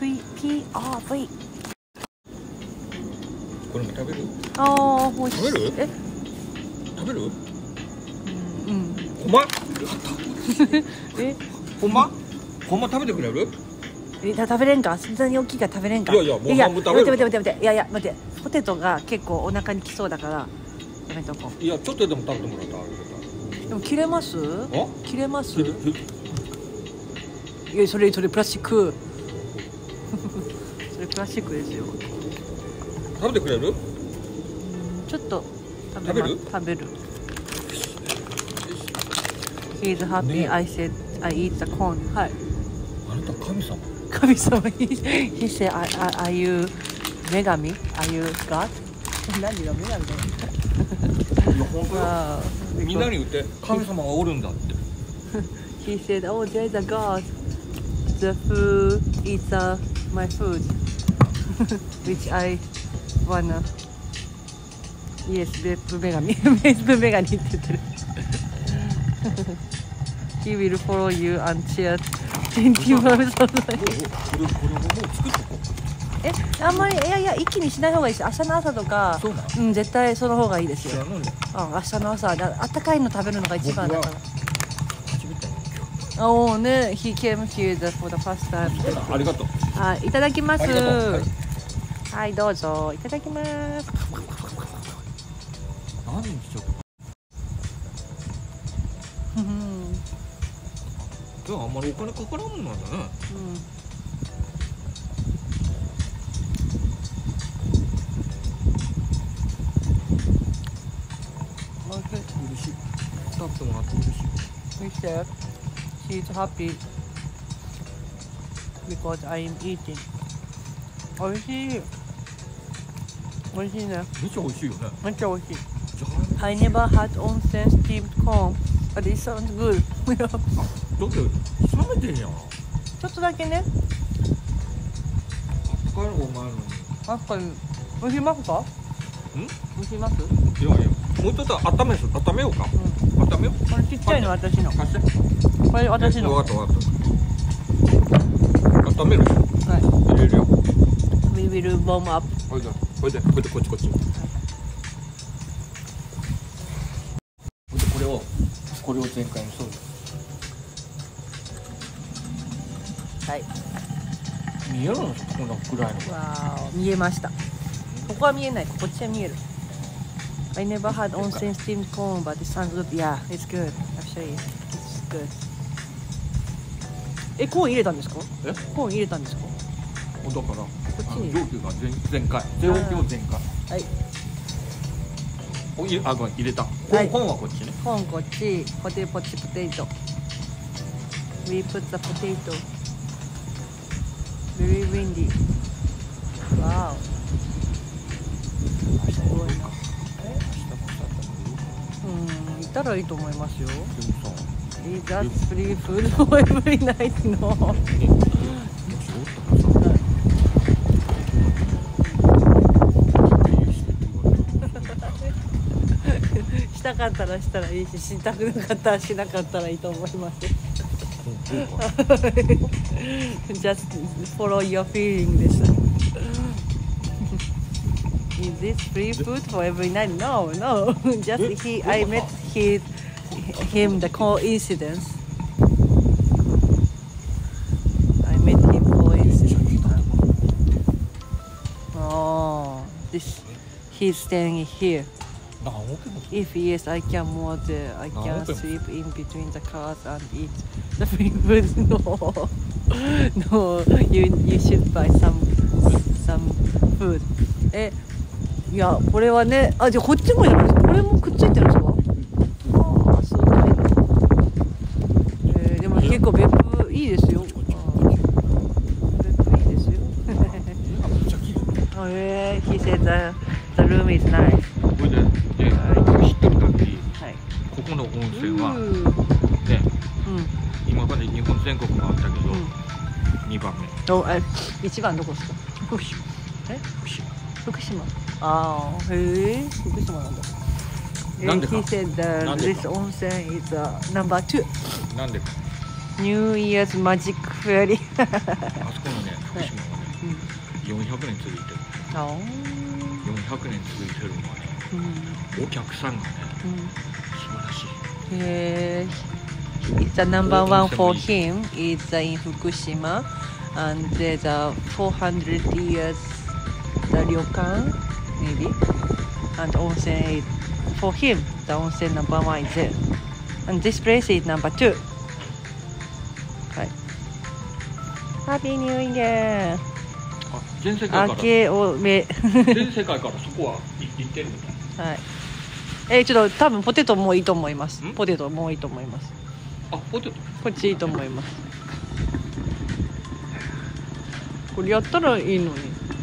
これも食べるあー美味しい食べる食べるうんほんまえほんま食べてくれる食べれんかそんなに大きいから食べれんかいやもう半分食べる待っていや待ってポテトが結構お腹にきそうだからやめとこいやちょっとでも食べてもらったらあげたでも切れます切れますいやそれプラスチックそれプラスチックですよ食べてくれるちょっと食べる He's happy、I said I eat the corn はいあなた神様神様 he said are you 女神 are you God 何が女神だよいや本当よみんなに言って神様がおるんだって He said oh there's a God the food is my food which I wanna Yes 別府女神別府女神って言ってるHe will follow you until 21 months old. これももう作っとこうあんまりいや一気にしない方がいいです明日の朝とかそうなの絶対その方がいいですよ知らんのね明日の朝あったかいの食べるのが一番だから初めておおね He came here for the first time ありがとういただきますありがとうはいどうぞいただきます何にしよう今日はあんまりお金かからんもんなんだね嬉しい使ってもらって嬉しい He said she's happy because I'm eating おいしいおいしいねめっちゃ美味しいよねめっちゃおいしいじゃあ I never had onsen steamed corn but it sounds good だって冷めてんやんちょっとだけねあっかいのお前の確かに蒸しますか蒸しますいやいやもうちょっと温めようか、温めようこれちっちゃいの私の貸してこれ私のわかった温める入れるよ We will warm up これでこっちこれを全開にそうはい見えるんですかこんな暗いのわー見えましたここは見えないこっちは見えるI never had onsen steamed corn but it sounds good Yeah, it's good Actually, it's good コーン入れたんですかコーン入れたんですかだからこっちに蒸気が全開ゼロ気を全開はいごめん入れたはいコーンはこっちねコーンこっちポテト We put the potato Very windy Wow すごいな行ったらいいと思いますよでもさ That's free food for every night のもしおったらさしたかったらしたらいいししたくなかったらしなかったらいいと思います Just follow your feeling です Is this free food for every night? No Just I met him the coincidence I met him coincidence Oh He's staying here If yes, I can sleep in between the cars and eat the free food. No, you should buy some food. いやこれはねじゃあこっちもやるんですかこれもくっついてるんですかすごいでも結構別府いいですよ別府いいですよHe said the room is nice これで知ってる限り、ここの温泉はね、今まで日本全国もあったけど、2番目 1番どこですか福島福島なんだなんでか He said this onsen is number 2 なんでか New Year's Magic Fairy あそこのね、福島はね、400年続いてる400年続いてるのはねお客さんがね、素晴らしい。 It's the number one for him. It's in Fukushima, and there's a 400 years the ryokan maybe, and onsen is for him. The onsen number one is there, and this place is number 2. Right. Happy New Year. 全世界から。全世界からそこは行ってるみたい。 はい。ちょっと多分ポテトもういいと思います。ポテトもういいと思います。 ポテト。 こっちいいと思います。 これやったらいいのに。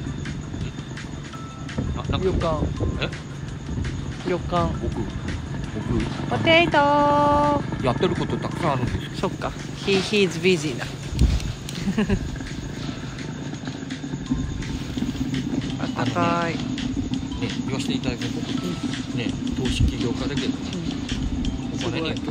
旅館。旅館。 僕ポテトー。 やってることたくさんあるんです。 そっか。He's busy だ。あったかい。 ね、言わせていただける僕ね、投資起業家だけど、お金に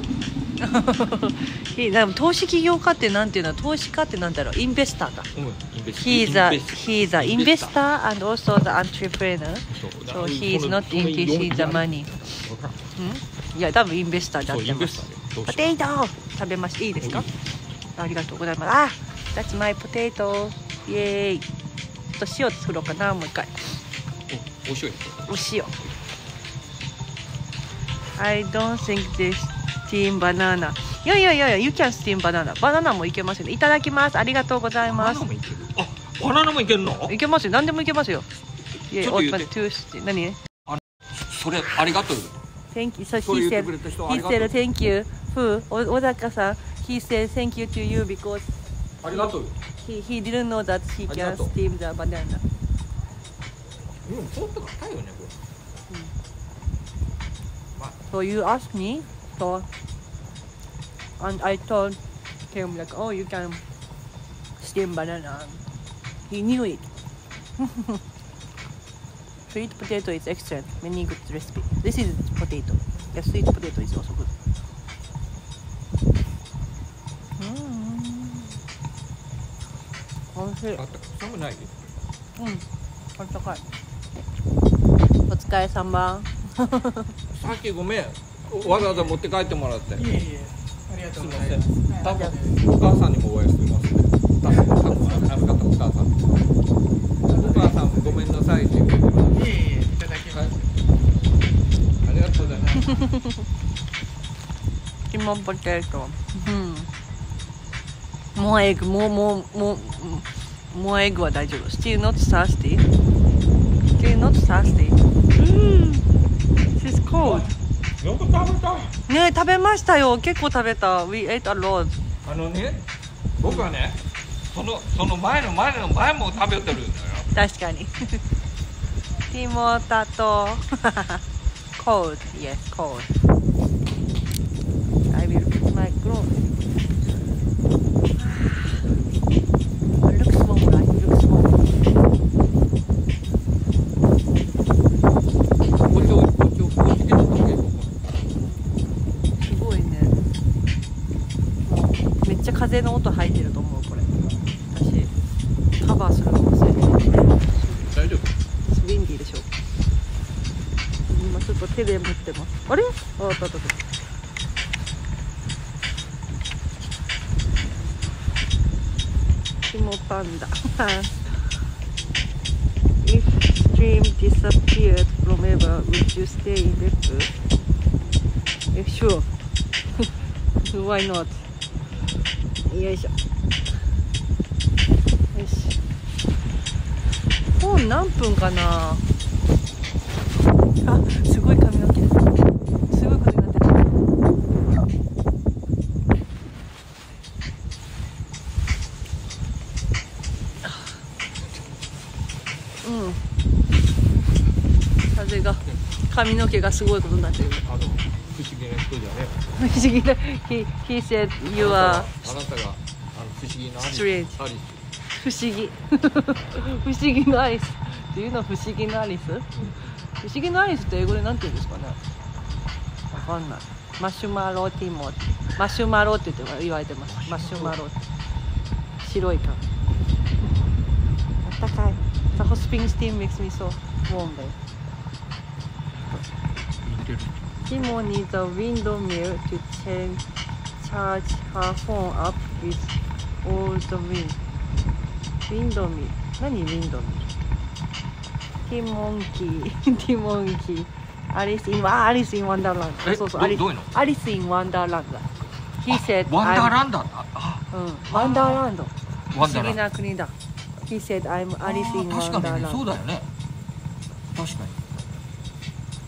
投資起業家ってなんていうの？投資家ってなんだろう？インベスターか。He's a investor and also the entrepreneur. So he's not into the money. いや、多分インベスターであってます。ポテト食べましていいですか？ありがとうございます。That's my potato. イエーイ。と塩作ろうかな、もう一回。お塩。I don't think this steam banana. いや、you can steam banana. バナナもいけますよね。いただきます。ありがとうございます。 バナナもいけるの？ いけますよ。何でもいけますよ。 ちょっと言って。 何？ それありがとう。 Thank you. So he said thank you. Who? 小高さん。He said thank you to you because ありがとう。 He didn't know that he can steam the banana. でもちょっと硬いよねこれ。 So you asked me, so and I told him like, oh, you can steam banana. He knew it. Sweet potato is excellent. Many good recipe. This is potato. Yeah, sweet potato is also good. おいしい。 寒ない？ あったかい。お疲れ様。 さっきごめん。わざわざ持って帰ってもらって。 いえ。ありがとうございます。 多分お母さんにもお会いしてますね。多分あの方お母さん。お母さんごめんなさいって言ってます。 いただきます。 ありがとうございます。 キモポテト。もうエッグ、もうエッグは大丈夫。Still not thirsty? Still not thirsty? This is cold. よく食べた。 ね、食べましたよ。結構食べた。We ate a lot. 僕はね、その前も食べてるんだよ。 確かに。ティモタとcold. Yes, cold. I will put my glove.風の音入ってると思うこれ。私カバーするの忘れてる。 大丈夫？ ウィンディーでしょ。今ちょっと手で持ってます。あれ？あった。キモパンダ。If stream disappeared from ever, would you stay in Beppu? Sure. Why not?よいしょ。よし。本何分かな。あ、すごい髪の毛。すごいことになってる。風が髪の毛がすごいことになってる。 不思議な人じゃね。 不思議な。He said you are. あなたが不思議なアリス。 不思議。不思議なアリス。っていうのは不思議なアリス？不思議なアリスって英語でなんて言うんですかね。わかんない。マシュマロティモ。マシュマロって言われてます。マシュマロ。白い髪。あったかい。The hot spring steam makes me so warm. Timon needs a windmill to charge her phone up with all the wind. Windmill. 何 windmill? ティモンキー。アリスインワンダーランド。そうそう。アリスインワンダーランド。He said ワンダーランド。 ワンダーランド。不思議な国だ。He said I'm Alice in Wonderland. 確かにね、そうだよね。確かに。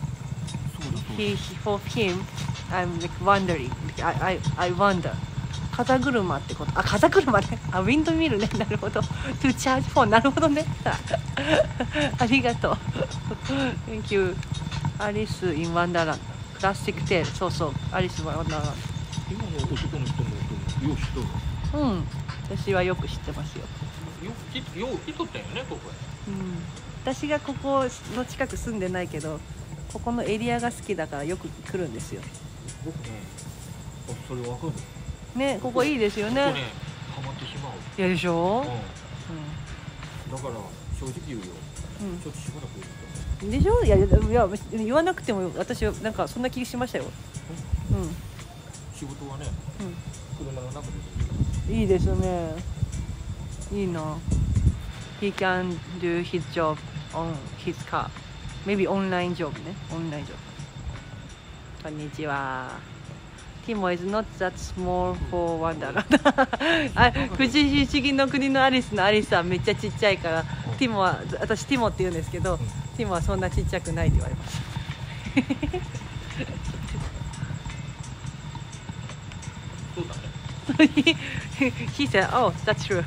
For him, I'm like wondering. I wonder. 風車ってこと。あ、風車ね。あ、ウィンドミルね。なるほど。to charge phone。なるほどね。ありがとう。Thank you。アリス・イン・ワンダーランド。クラシックテール。そうそう。アリス・ワンダーランド。 今の男の人もよく知っとるの？ うん。私はよく知ってますよ。 よく来とったよね、ここへ。 うん。私がここの近く住んでないけど、ここのエリアが好きだからよく来るんですよ。 僕ね、それわかる。 ね、ここいいですよね。 ここね、ハマってしまう。 いやでしょ。 だから正直言うよ。ちょっとしばらくいると。でしょ。いや言わなくても私はなんかそんな気しましたよ。 仕事はね、車の中でいいですね。いいな。He can do his job on his car. Maybe online job ね。オンラインジョブ。こんにちは。Timo is not that small for Wonderland あ、不思議の国のアリスのアリスはめっちゃちっちゃいから、ティモは、私ティモって言うんですけど、ティモはそんなちっちゃくないって言われます。 そうだね。 He said, "Oh, that's true."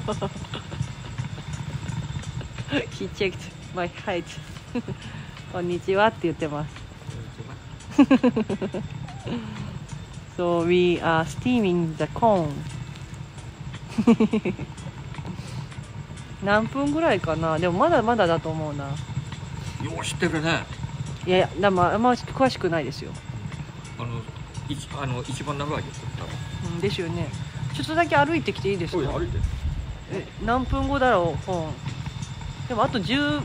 He checked my height. こんにちはって言ってます。So we are steaming the corn. 何分ぐらいかな。でもまだまだだと思うな。 よう知ってるね。 いやいや、あんま詳しくないですよ。 一番長いよ、多分。 ですよね。ちょっとだけ歩いてきていいですか？ 歩いて。 何分後だろう、本。でもあと20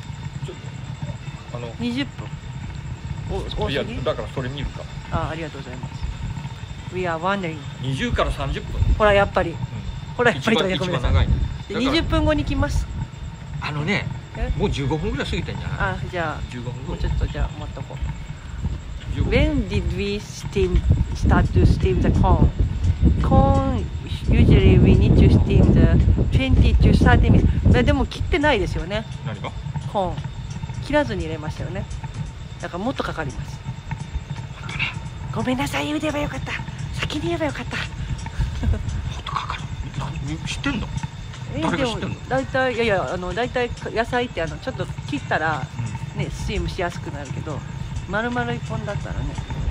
分。 いや、だからそれ見るか。 ありがとうございます。We are wandering。 20から30分。 ほらやっぱり。ほらやっぱりとか一番長いね。 20分後に来ます。 ね、もう15分ぐらい過ぎてんじゃない？ じゃあ 15分後。 もうちょっとじゃあ待っとこう。When did we start to steam the corn? Corn usually we need to steam the 20 to 30 minutes。でも切ってないですよね。 何が？ コーン切らずに入れましたよね。だからもっとかかります。ごめんなさい、言えばよかった。先に言えばよかった。もっとかかる。知ってんの？誰が知ってんの？ 大体大体野菜ってちょっと切ったらねスチームしやすくなるけど、丸々1本だったらね。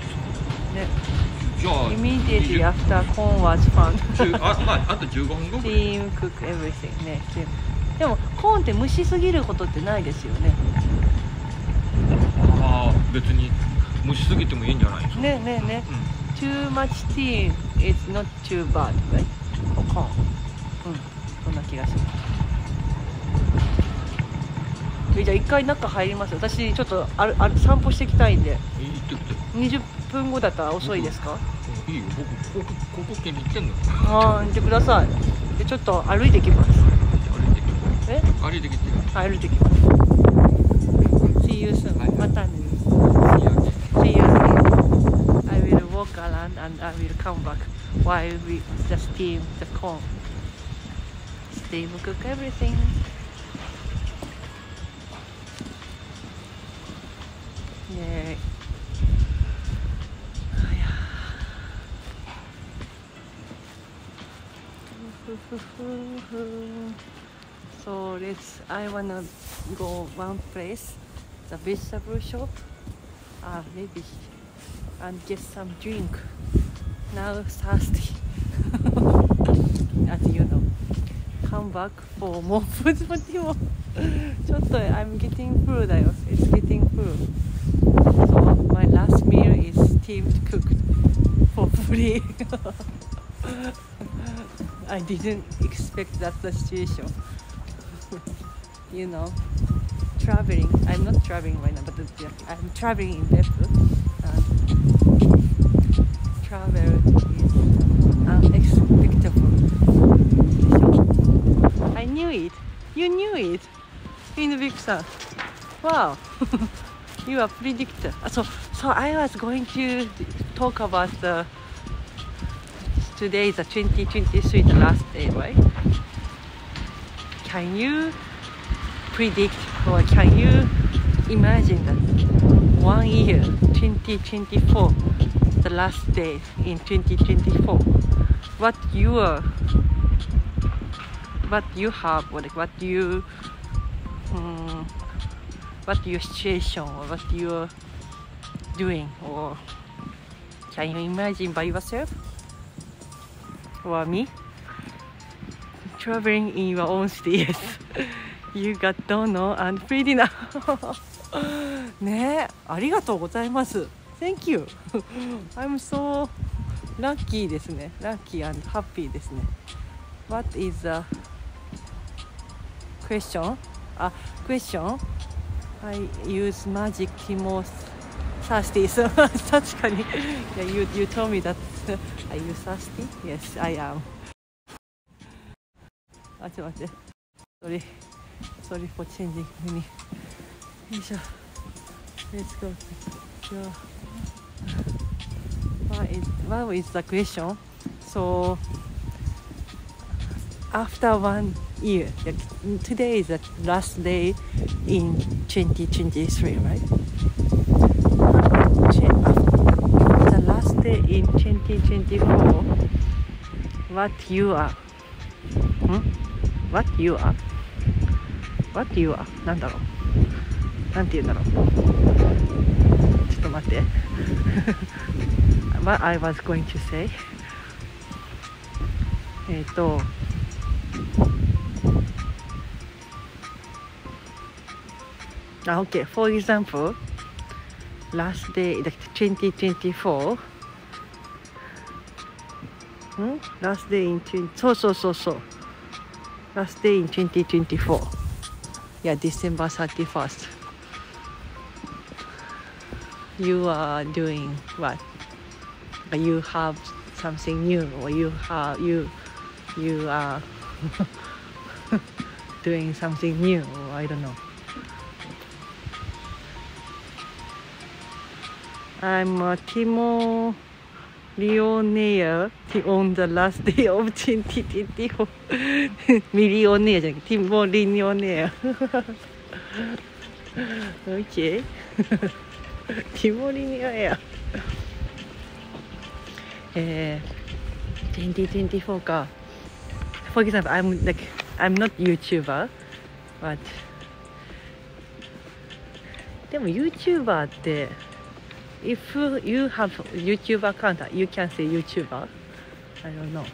じゃあ Immediately after corn was found あと15分後。 Steam cook everything ね。でもコーンって蒸しすぎることってないですよね。 別に蒸しすぎてもいいんじゃないですか。 ね。Too much steam is not too bad, right? コーン。そんな気がします。じゃあ一回中入ります。私ちょっと散歩してきたいんで。 行ってきて。 20分後だったら遅いですか？ いいよ。僕ここに行ってんの。 行ってください。でちょっと歩いてきます。 歩いてきて。 歩いてきます。See you soon。またね。See you again。I will walk around and I will come back while we just steam the corn. Steam cook everything. Yay. So I wanna go one place, the vegetable shop, maybe, and get some drink. Now thirsty. As you know, come back for more food. But I'm getting full だよ. It's getting full. So my last meal is steamed cooked for free. I didn't expect that situation. You know, traveling. I'm not traveling right now, but I'm traveling in Beppu. Travel is unexpectable. I knew it. You knew it. Inuvik-san. Wow. You are predictor. So I was going to talk about today is the 2023, the last day, right? Can you predict or can you imagine that 1 year, 2024, the last day in 2024, what you have, or like what your situation, or what you're doing, or can you imagine by yourself or me traveling in your own city? Yes. You got Dono and Fridina. ねえ、ありがとうございます。Thank you. I'm so lucky ですね。Lucky and happy ですね。What is the question? Question? I use magic Timo thirsty. 確かに。Yeah, you told me that. Are you thirsty? Yes, I am. あ、ちょっと待って。Sorry for changing me. よいしょ。Let's go. What is the question? So after 1 year, today is the last day in 2023, right? The last day in 2024. What you are? What you are? What you are? なんだろう? なんて言うんだろう? ちょっと待って。What I was going to say? Okay, for example, last day, like 2024. Last day in そう。Last day in 2024. Yeah, December 31st. You are doing what? You have something new, or you are doing something new, or I don't know. I'm a Timo Millionaire on the last day of 2024. Millionaire じゃなくて Timo Millionaire. Okay. Timo Millionaire. 2024 か。For example, I'm not YouTuber, but でも YouTuber って if you have YouTuber account, you can say YouTuber. I don't know.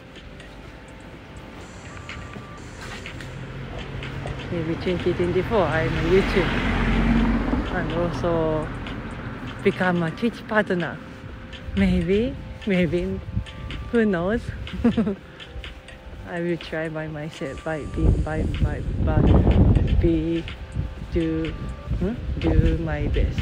Maybe 2024 I'm a YouTuber and also become a Twitch partner. Maybe, who knows? I will try by myself, do my best.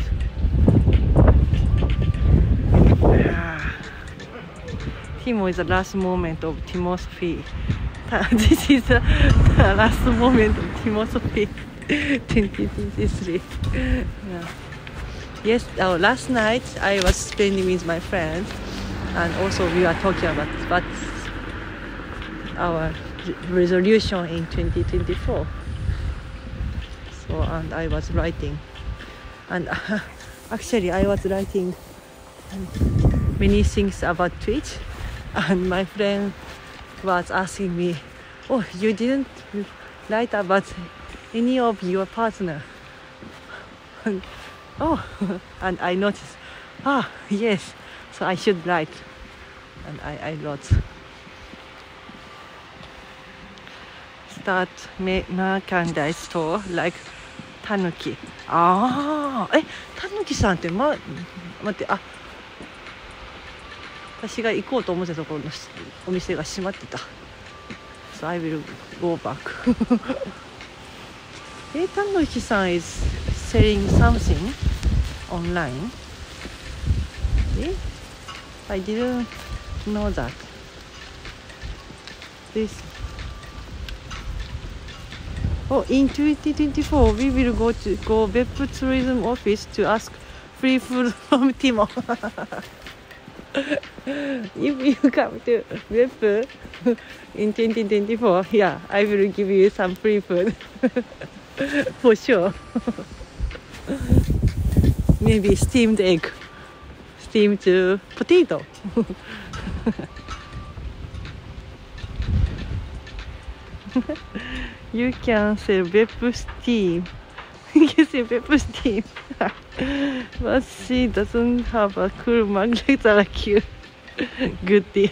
Timo is the last moment of Timosophy. This is the last moment of Timosophy 2023. Yeah. Yes, last night I was spending with my friends, and also we were talking about what's our resolution in 2024. So, and I was writing, and actually I was writing many things about Twitch, and my friend was asking me, "Oh, you didn't write about any of your partner?" Oh, and I noticed, yes, so I should write, and I wrote. Start merchandise store like Tanuki. タヌキさんって、待って、私が行こうと思ってたところのお店が閉まってた。So I will go back. タヌキさん is selling something online? I didn't know that. In 2024, we will go Beppu Tourism Office to ask free food from Timo. If you come to Beppu in 2024, yeah, I will give you some free food. For sure. Maybe steamed egg, steamed potato. You can say Beppu steam. You can say Beppu steam. But she doesn't have a cool magnet like you. Good deal.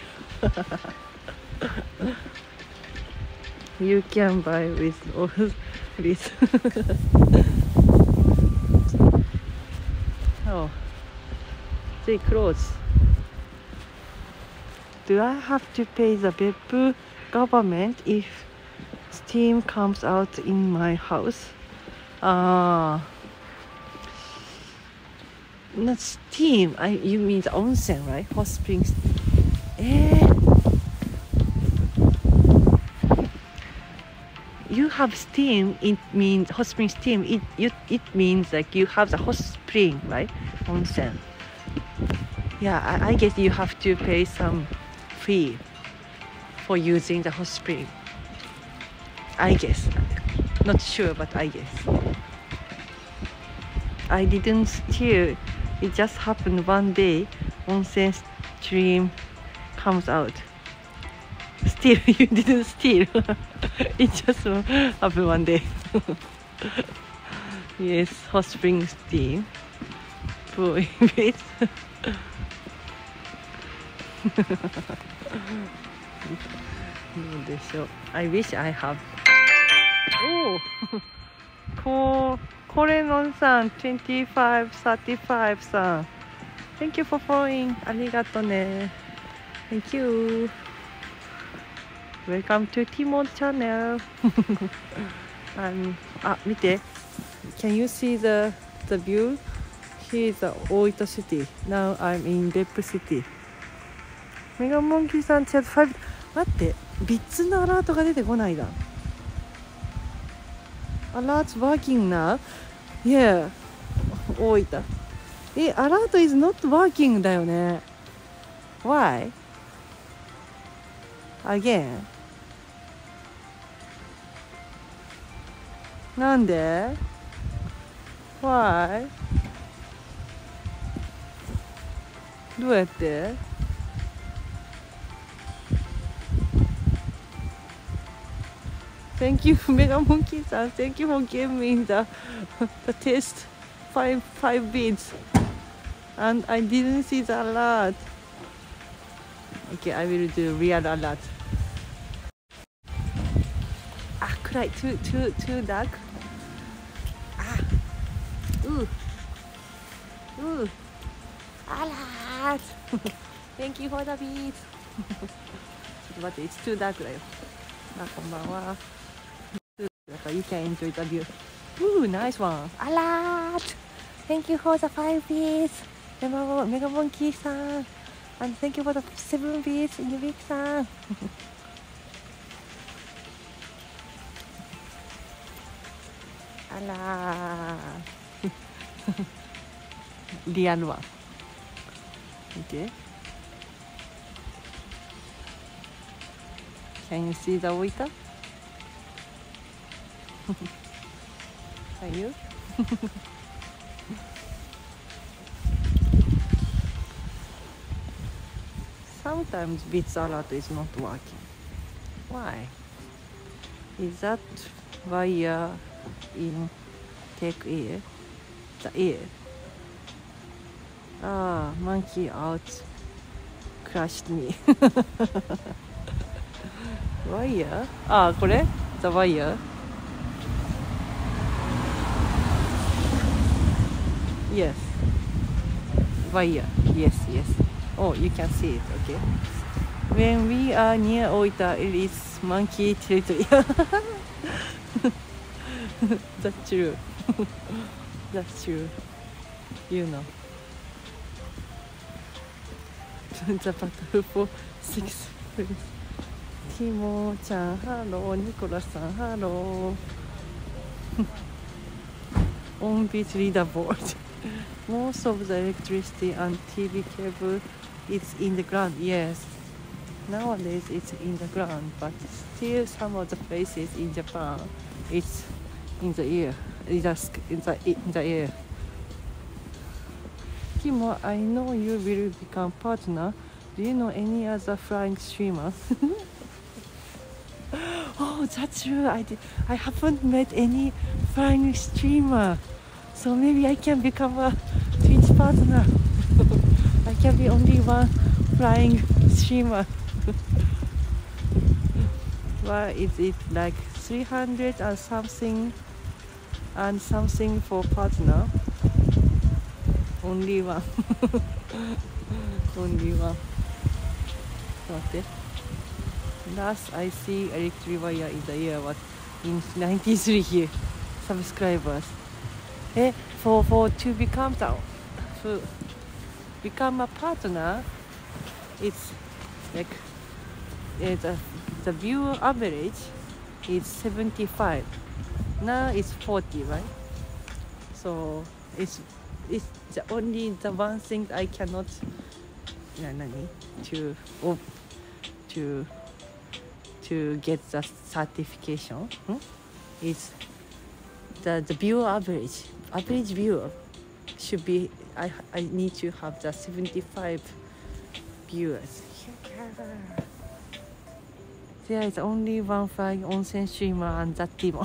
You can buy with all this. Oh, they close. Do I have to pay the Beppu government if steam comes out in my house? Not steam. You mean the onsen, right? Hot springs. You have steam. It means hot spring steam. It means like you have the hot spring, right? Onsen. Yeah, I guess you have to pay some fee for using the hot spring. I guess. Not sure, but I guess. I didn't steal. It just happened one day. Onsen stream comes out. Steal? You didn't steal. It just happened one day. Yes, hot spring steam. Prohibit. I wish I have. Oh, Korenon-san 2535-san. Thank you for following. ありがとね。Thank you. Welcome to Timon channel. 見て。Can you see the view? Here is the Oita city. Now I'm in Beppu city. メガモンキーさんチャット5。待って、ビッツのアラートが出てこないだ。Alert's working now? Yeah. 大分。アラート is not working だよね。Why? Again? なんで Why? どうやってThank you, Mega Monkey san. Thank you for giving me the test 5 beats. And I didn't see the alert. Okay, I will do real alert. 暗い。Too dark. Alert. Thank you for the beats. ちょっと待って、It's too dark だよ。こんばんは。You can enjoy the view. Nice one. Alert! Thank you for the 5 beats. Mega Monkey san. And thank you for the 7 beats in the week san. Alert. Real one. Okay. Can you see the waiter? Are you? Sometimes Bits alert is not working. Why? Is that wire in take air? The air? Monkey out crashed me. Wire? これ The wire? Yes. Wire. Yes. Oh, you can see it. Okay. When we are near Oita, it is monkey territory. That's true. That's true. You know. The battle for 6 minutes. Timo-chan, hello. Nicolas-san, hello. On beach leaderboard. Most of the electricity and TV cable is in the ground. Yes. Nowadays it's in the ground, but still some of the places in Japan it's in the air. In the air. Timo, I know you will become partner. Do you know any other flying streamer? Oh, that's true. I haven't met any flying streamer, so maybe I can become a Twitch partner. I can be only one flying streamer. Why is it like 300 and something for partner? Only one. Only one. Okay. Last I see electric wire in the year was in 93 subscribers. For to become a partner, it's like the viewer average is 75. Now it's 40, right? So it's only the one thing I cannot to get the certification is the viewer average viewer should be I need to have the 75 viewers. There is only one flying onsen streamer and that Timo.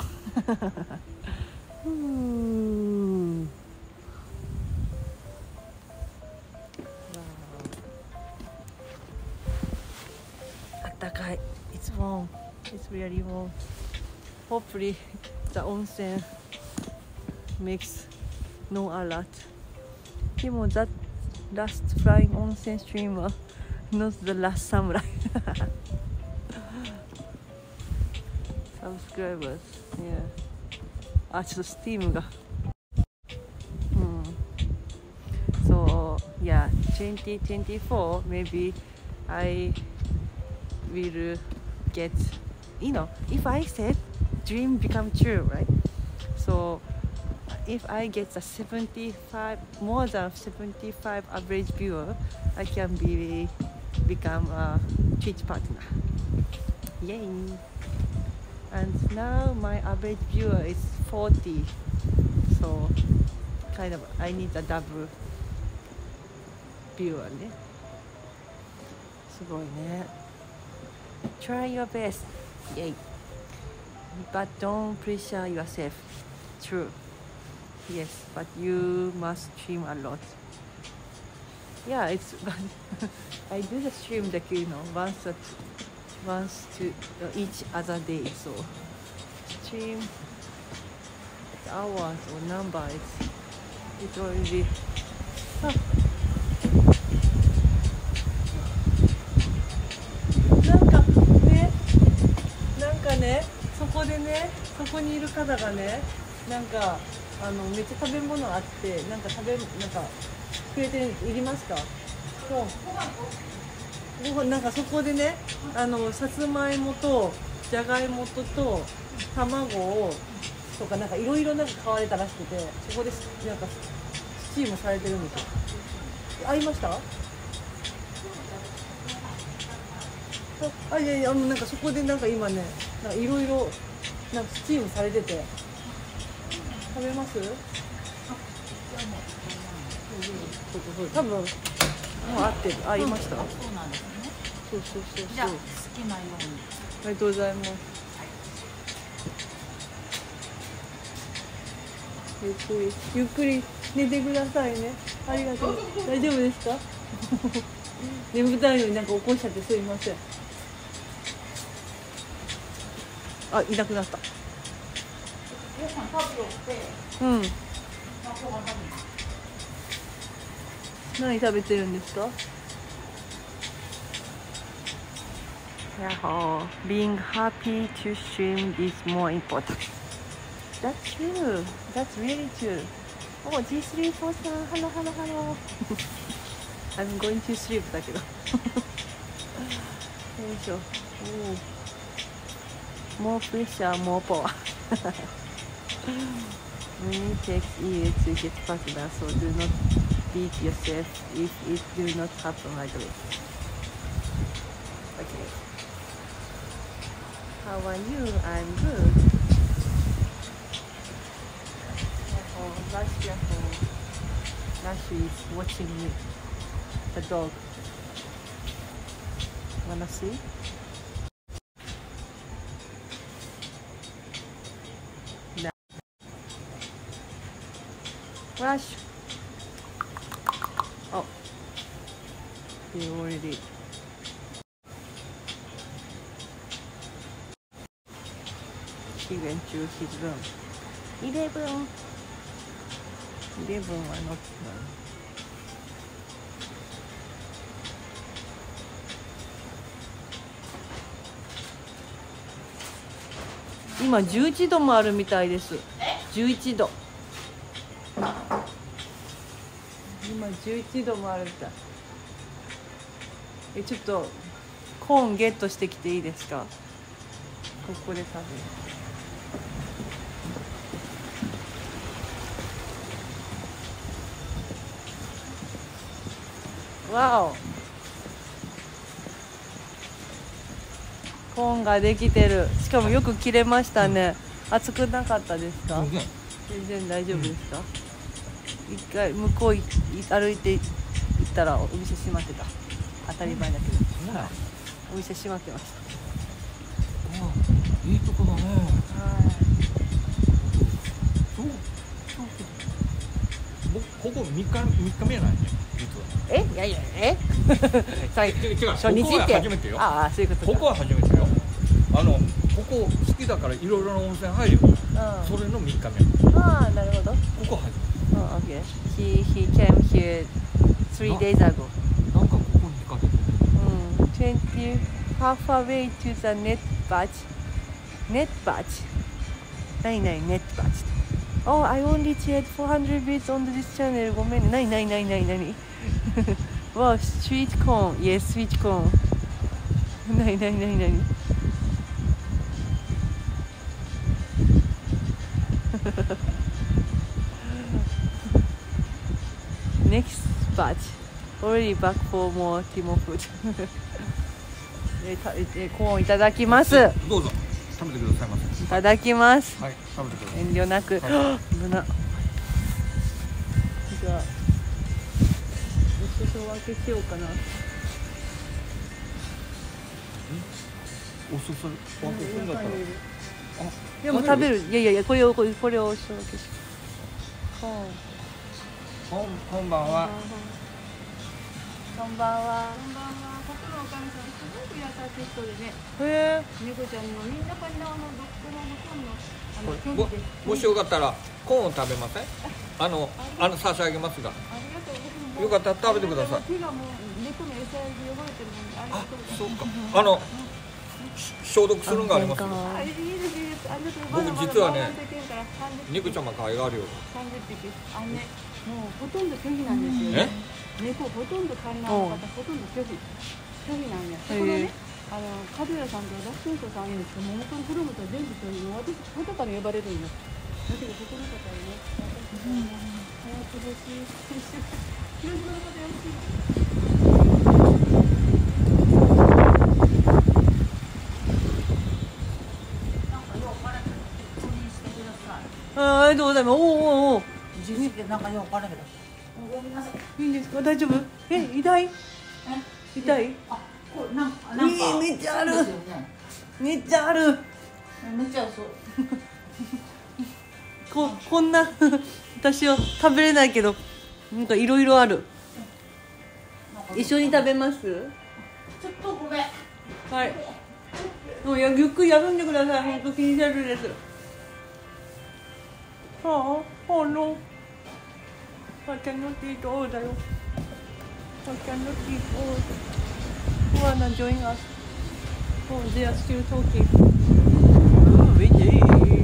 It's warm. It's really warm. Hopefully the onsen makes no alert. Timo, that last flying onsen streamer, not the last samurai. Subscribers, yeah. ちょっと Steam が。So yeah, 2024 maybe I will get, if I said dream become true, right? So if I get the 75, more than 75 average viewer, I can become a Twitch partner. Yay! And now my average viewer is 40, so kind of I need a double viewer ね。すごいね。Try your best. Yay. But don't pressure yourself. True. Yes, but you must stream a lot. Yeah, it's I do the stream like once to each other day. So stream hours or number it's already.そこでね、そこにいる方がね、なんかめっちゃ食べ物あって、なんかくれてるいりますか？なんかそこでね、さつまいもとじゃがいもと卵をとかなんかいろいろなんか買われたらしくて、そこでなんかスチームされてるんですよ。会いました？いやいや、なんかそこでなんか今ね、なんかいろいろなんかスチームされてて、食べます？多分もう合ってる。会いました？そうなんですね。そう。じゃあ好きなように。ありがとうございます。ゆっくり寝てくださいね。ありがとう。大丈夫ですか？眠たいのになんか起こしちゃってすいません。あ、いなくなった。何食べてるんですか？Yeah, being happy to stream is more important. That's true. That's really true. Oh, G3 forさん、hello. I'm going to sleep だけど。よいしょ。More pressure, more power. Many takes years to get partner, so do not beat yourself if it do not happen right away. Okay. How are you? I'm good. Lash is watching me. The dog. Wanna see? ラッシュ。あ、they already. 期限中ヒズン。11はノット。今11度もあるみたいです。11度。今11度もあるみたい。ちょっとコーンゲットしてきていいですか？ここで食べる。わお。コーンができてる。しかもよく切れましたね。熱くなかったですか？全然大丈夫ですか？一回向こう歩いて行ったらお店閉まってた。当たり前だけど。お店閉まってました。 いいとこだね。ここ3日目なんね。 いやいや初日って。 初めてよ。 ああ、そういうことか。 ここは初めてよ。ここ好きだからいろいろな温泉入るよ。それの3日目。 ああ、なるほど。 ここ初めて。 Okay. He came here 3 days ago. なんかここにかけて。 20 half away to the net batch. Net batch. ない net batch. Oh, I only shared 400 bits on this channel. ごめん。ない。Wow, sweet corn. Yes, sweet corn. ない。Next batch. Already back for more Timo food. コーンいただきます。 どうぞ食べてくださいませ。 いただきます。 はい、食べてください。 遠慮なく。危な。じゃあお裾分けしようかな。 お裾分けするんだったら。 でも食べる。いやこれをお裾分けし。 こんばんは。 こんばんは。ここのおかみさんすごく優しい人でね。 へえ。 猫ちゃんのみんなこんなどこの距離で。 もしよかったらコーンを食べません？差し上げますが。 ありがとう。 よかったら食べてください。 手がもう猫の餌で汚れてるのでありがとう。 そうか。消毒するのがありますよ。 いいです。ありがとう。 僕実はね、猫ちゃま可愛がるよ。 30匹。もうほとんど拒否なんですよね。猫ほとんど観覧の方ほとんど拒否なんや。そこのね、角屋さんとラストさんに桃缶フロムと全部そういうの私後から呼ばれるんよ。だけどここの方はね、早く欲しい。広島の方よろしい。 ありがとうございます。お。 自分でなんかよくわからないけど。ごめんなさい。 いいんですか？大丈夫？痛い？痛い？ これなんかめっちゃある。めっちゃある。 めっちゃそう。 こんな私は食べれないけど、なんかいろいろある。一緒に食べます？ ちょっとごめん。 はい。もうゆっくり休んでください。本当気にせずです。Oh no. I cannot eat all だよ。I cannot eat all. Who are not joining us? Oh, they are still talking. Oh, windy.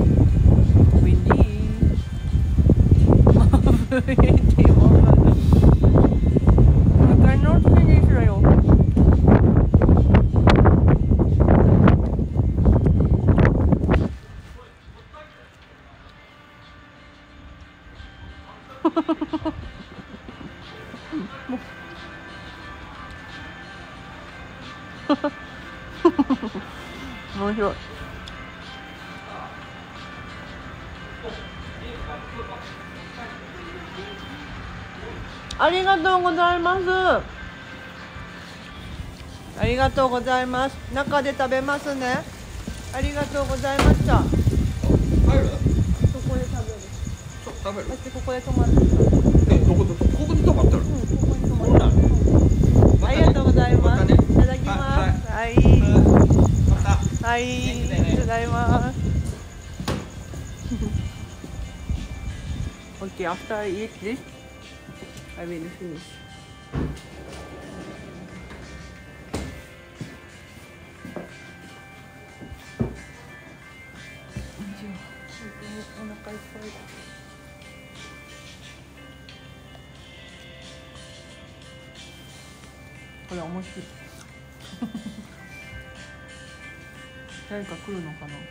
I cannot finish だよ。面白い。ありがとうございます。ありがとうございます。中で食べますね。ありがとうございました。 入る？ そこで食べる。 食べる。 だってここで止まってる。 どこに止まってる。 ここに止まってる。ありがとうございます。いただきます。はい。 また。 はい。いただきます。Okay, after I eat this, I will finish. Oh, これ面白い。誰か来るのかな。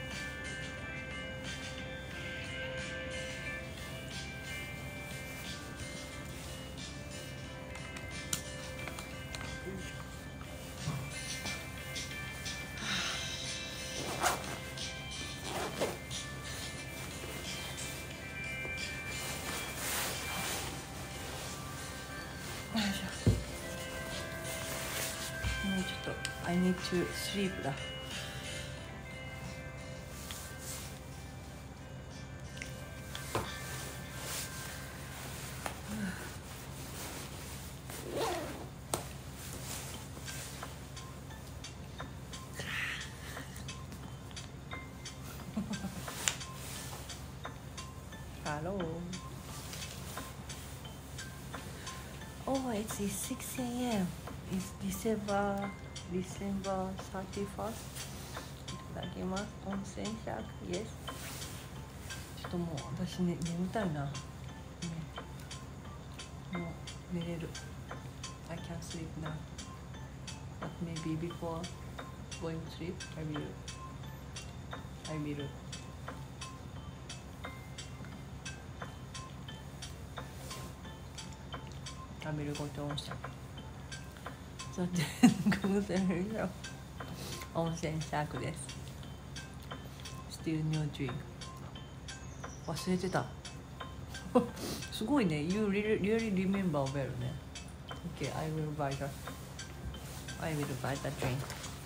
もうちょっと I need to sleep だ。Hello. Oh, it's 6 a.m. It's December 31st. いただきます。温泉シャーク、Yes。ちょっともう私ね、眠たいな。ね、もう寝れる。I can't sleep now. But maybe before going to sleep, I will. 食べるごと温泉。そして偶然の温泉シャークです。Still new drink。忘れてた。すごいね。You really remember well ね。Okay, I will buy the drink.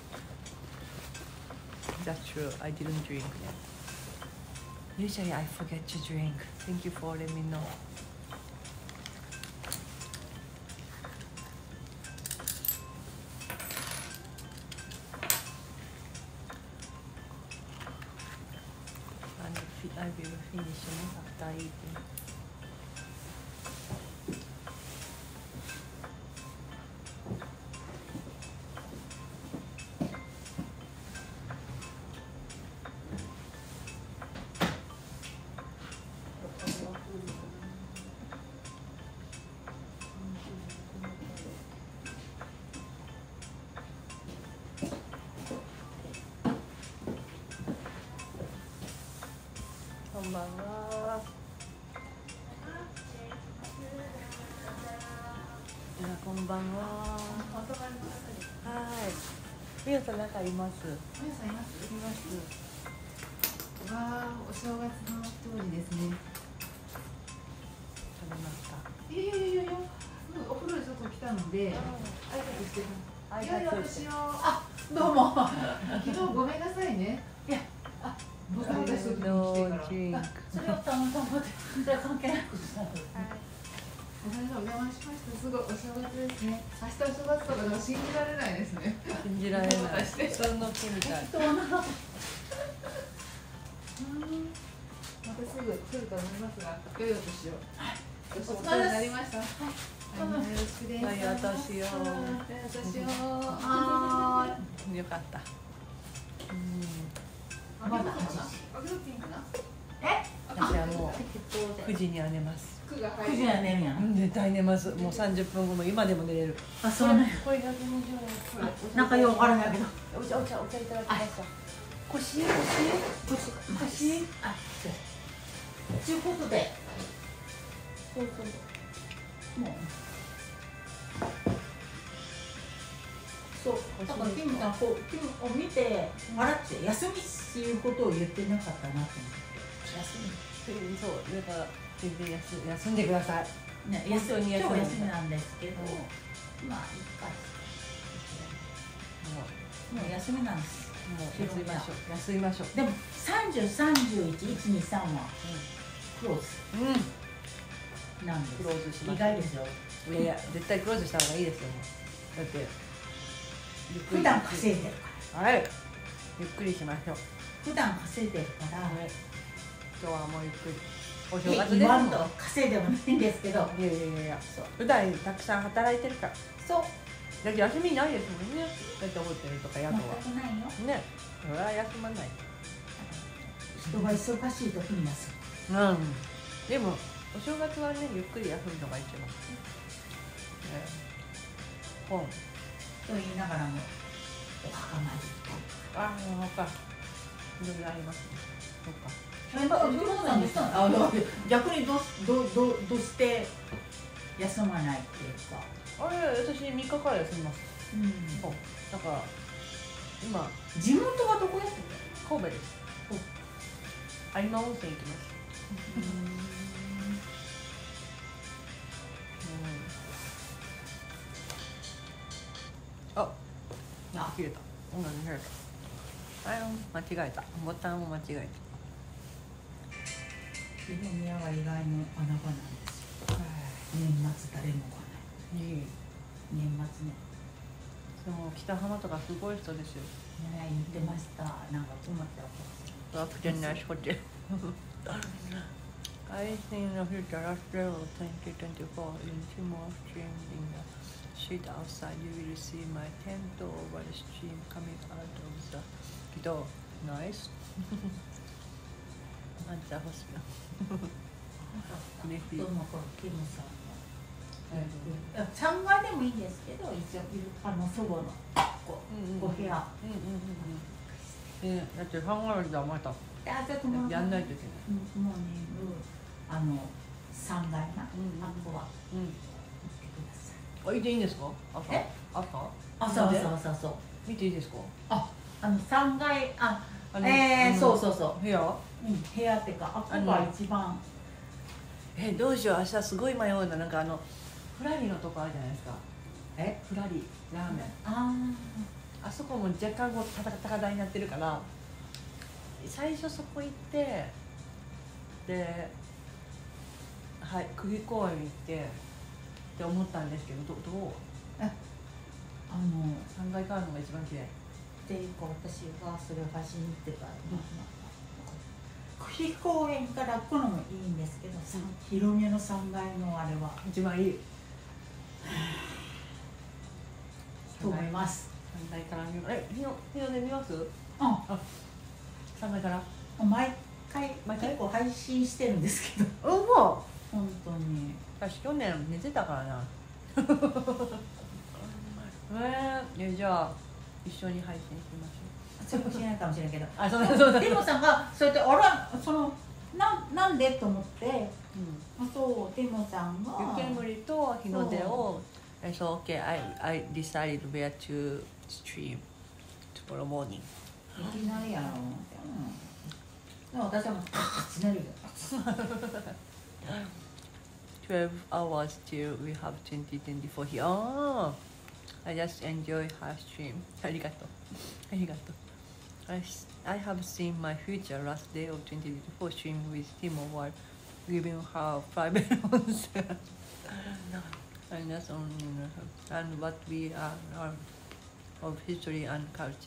That's true. I didn't drink yet. Usually I forget to drink. Thank you for letting me know. I will finish after eating.こんばんは。こんばんは。はい。みやさんなんかいます。 みやさんいます。 います。 わあ、お正月の通りですね。 食べました。 いや、お風呂にちょっと来たので、挨拶してる。いや私を、あ、どうも。昨日ごめんなさいね。いや、あ、僕の出す時に来てから。それをたまたまで、それは関係なくした。お邪魔しました。すごいお正月ですね。明日お正月とかでも信じられないですね。 信じられない。その気みたい。 またすぐ来ると思いますが、良いお年を。お疲れになりました。よろしくです。 はい、私よ。よかった。 まだ8時。 私はもう9時には寝ます。 9時には寝るやん。 絶対寝ます。もう30分後も今でも寝れる。 あ、そうね。 これ120円。 なんかよくわからないけど。 お茶いただきました。腰。 あ、ということで。 そう。 もう。そう。だからキムさんこうキムを見て笑って休みっていうことを言ってなかったなと思って。休み。 そうだから全然休んでください。 ね、今日休みなんですけど、まあいいか。もう休みなんです。 もう休みましょう。 でも30、31、1、2、3はクローズ。なんです。 クローズします。 意外ですよ。 いやいや、絶対クローズした方がいいですよ。だって普段稼いでるから。はい。ゆっくりしましょう。 普段稼いでるから。 今日はもうゆっくり。お正月ですもん。稼いでもないんですけど。 いやいやいや、そう。普段たくさん働いてるから。 そう。 だって休みないですもんね。だってホテルとか宿は。 全くないよ。 ね。それは休まない。 人が忙しい時に休む。うん。でもお正月はね、ゆっくり休むのが一番。本。と言いながらもお墓参り。 ああ、そうか。いろいろありますね。そうか。 逆にどうして休まないっていうか。 あれ、私3日から休みます。そう。だから今地元はどこやってる？ 神戸です。有馬温泉行きます。あ、切れた。音楽切れた。間違えた。ボタンを間違えた。 二宮は意外に穴場なんですよ。年末誰も来ない。年末ね。 でも北浜とかすごい人ですよ。 ね、言ってました。なんか困ったわけじゃないホテル。I think the future after 2024 in Timor stream in the sheet outside you will see my tent over the stream coming out of the door. Nice. なんちゃ欲しいな。 嬉しい。どの頃キムさんの。3階でもいいんですけど、一応祖母のお部屋。 だって3階じゃまたやんないといけない。 もうね、3階な。あとは。 いていいんですか？朝。 そう。 見ていいですか？ 3階、そう。 部屋？ 部屋ってか、ここが一番。 どうしよう、明日すごい迷うな。なんかフラリのとこあるじゃないですか。フラリラーメン。あそこも若干こう高台になってるから、最初そこ行ってで、はい、久喜公園行ってって思ったんですけど、どう？3階からのが一番綺麗。 っていうか、私がそれを走りに行ってたら、久喜公園から来るのもいいんですけど、広めの3階のあれは一番いいと思います。 3階から見ます。日の出見ます？3階から。毎回結構配信してるんですけど。本当に。 私去年寝てたからな。じゃあ一緒に配信しましょう。 そうかもしれないかもしれないけど。 でもさんがそうやってなんでと思って、そう、でもさんが湯煙と日の出を、So okay, I decided where to stream tomorrow morning. いきなりやろ。でも私はもうつねるよ。 12 hours till we have 2024 here. I just enjoy her stream. ありがとう。I have seen my future last day of 2024 stream with Timo while giving her private answer. And that's only and what we are of history and culture.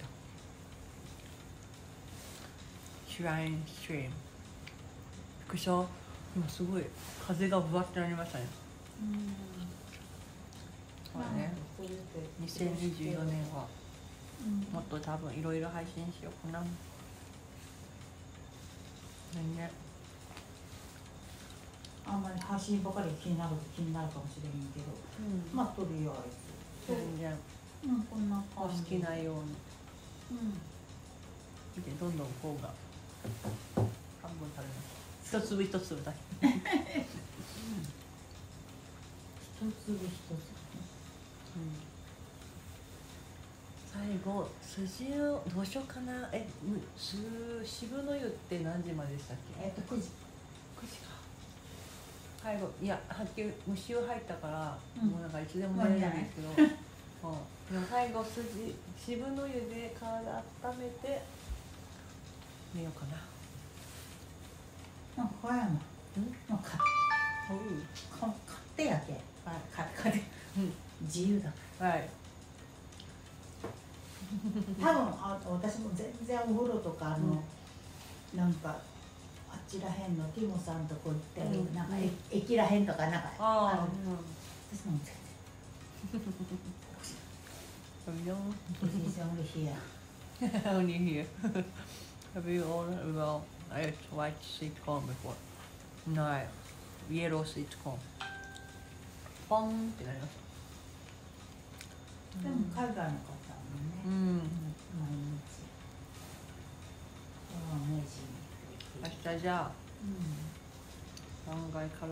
Shrine stream. びっくりした。今すごい風がぶわってなりましたね。これね、2024年はもっと多分いろいろ配信しようかな。ね。 あんまり配信ばかり気になるかもしれんけど、まあとりあえず全然こんな感じ。 好きなように見て、どんどんこうが半分食べます。一粒一粒だけ。 一粒一粒。 最後筋をどうしようかな。渋の湯って何時まででしたっけ？9時。9時か。最後いやはっきり虫を入ったから、もうなんかいつでも寝れるんですけど、でも最後渋の湯で体温めて寝ようかな。 早いな。 買ってやけ。買って。自由だ。 はい。 多分私も全然お風呂とかなんかあっちらへんのティモさんとこ行ってなんか駅らへんとかなんか私も全然。Only here. Only here. Have you all? Well, I had white sitcom before. No, yellow sitcom. ポンってなりました。 でも海外の方もね。毎日。 明日じゃあ3階から。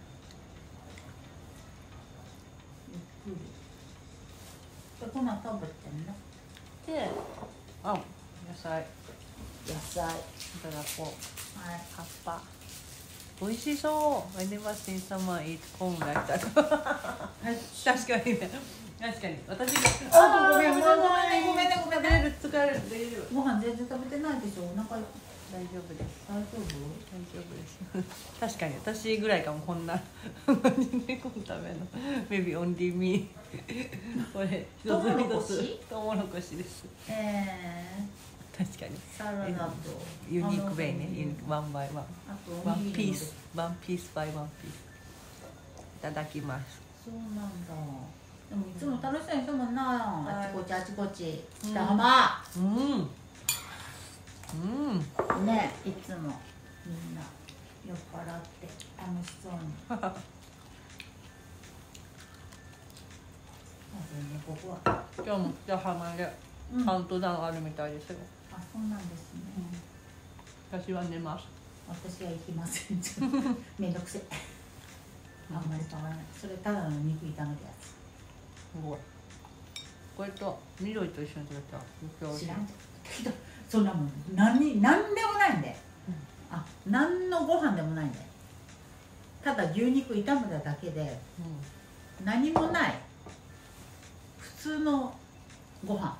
ゆっくり。こんなん食べてんの？ で、野菜。 野菜。 いただこう。 はい。 葉っぱ。美味しそう。I never seen someone eat corn like that. 確かにね。確かに。私が。ごめんね。疲れる。大丈夫。 ご飯全然食べてないでしょ。お腹。 大丈夫です。 大丈夫？ 大丈夫です。確かに私ぐらいかもこんな猫のための maybe only me これ一つ一つトウモロコシです。確かに。 サラダとユニークベイね。ワンバイワン。ワンピースバイワンピース。いただきます。 そうなんだ。でもいつも楽しそうにしてもんな。あちこちあちこち北浜。ね、いつもみんな酔っ払って楽しそうに。ここは今日も北浜でカウントダウンあるみたいですよ。 あ、そうなんですね。 私は寝ます。 私は行きません。めんどくせえ。あんまり変わらない。それただの肉炒めたやつ。すごい。これと緑と一緒に食べたら知らんけど。そんなもん何でもないんで、何のご飯でもないんで、ただ牛肉炒めただけで、何もない普通のご飯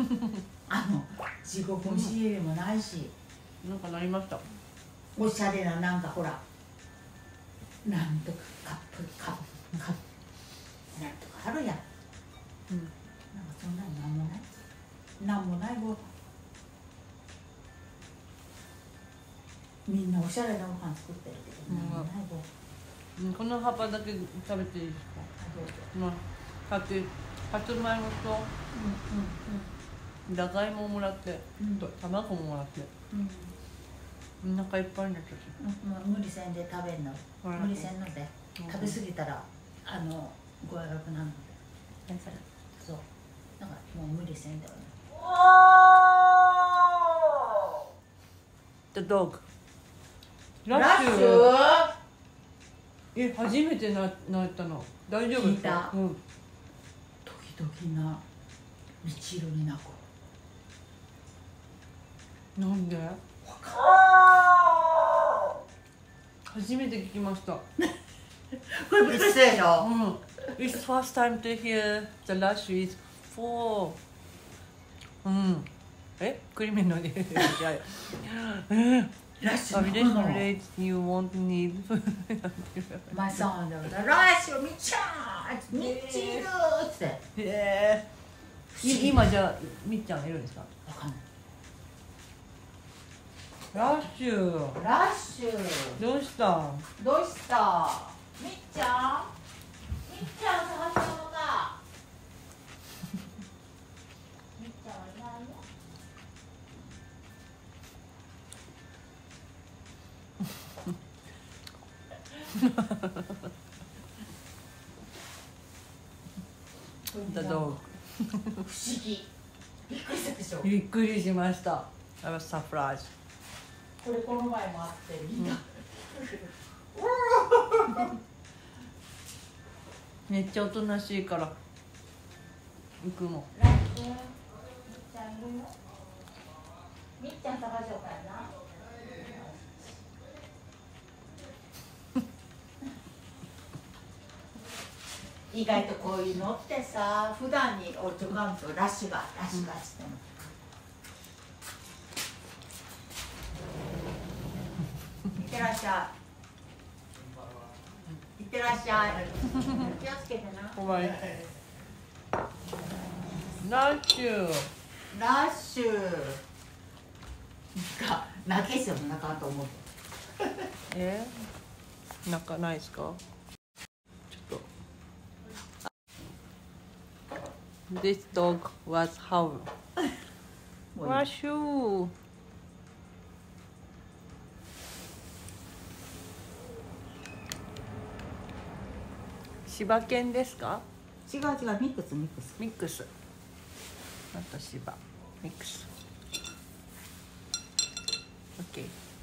地獄蒸し入れもないし、 なんかなりました。 おしゃれななんかほらなんとかカップなんとかあるやん、なんかそんなのなんもないご飯。みんなおしゃれなご飯作ってるけど、 この葉っぱだけ食べていいですか？さっきさつまいもとじゃがいももらって、卵ももらって、お腹いっぱいになっちゃった。 無理せんで食べんの、無理せんので食べ過ぎたら具合悪くなるので、そうだからもう無理せんではない。 The dog。 ラッシュ？ 初めて泣いたの。大丈夫ですか？ 時々な、みちるに泣く。 なんで？初めて聞きました。 これびっくりしたでしょ？ It's first time to hear the lash is for。クリミナルで。 ラッシュの。You won't need. My son ラッシュみっちゃん、みちるって。 今じゃあみっちゃんいるんですか？ わかんない。 ラッシュ。どうした？ みっちゃん探したのか。みっちゃんはいないよ。 The dog。不思議。びっくりしたでしょ。 びっくりしました。I was surprised。 これこの前もあってみんな。 めっちゃおとなしいから行くの。 ラッシュ、みっちゃんいるよ。みっちゃん探しようかな。意外とこういうのってさ、普段に置いとかんとラッシュがしても。いってらっしゃい。 しゃい。気をつけてな。 お前ラッシュラッシュが泣けしょなかと思う。 泣かないですか？ちょっと。This dog was howl. ラッシュ。柴犬ですか？ 違う違う、ミックスミックス。 ミックス。あと柴。ミックス。OK。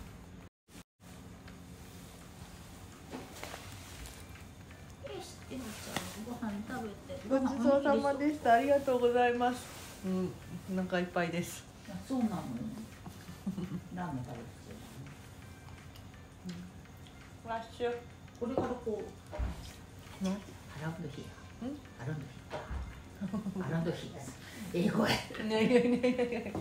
ご飯食べて。 ごちそうさまでした。ありがとうございます。お腹いっぱいです。 そうなの。ラーメン食べて。 ラッシュ。 これからこう。 ね。 アラウンドヒア。アラウンドヒア。アラウンドヒア。英語や。 ね。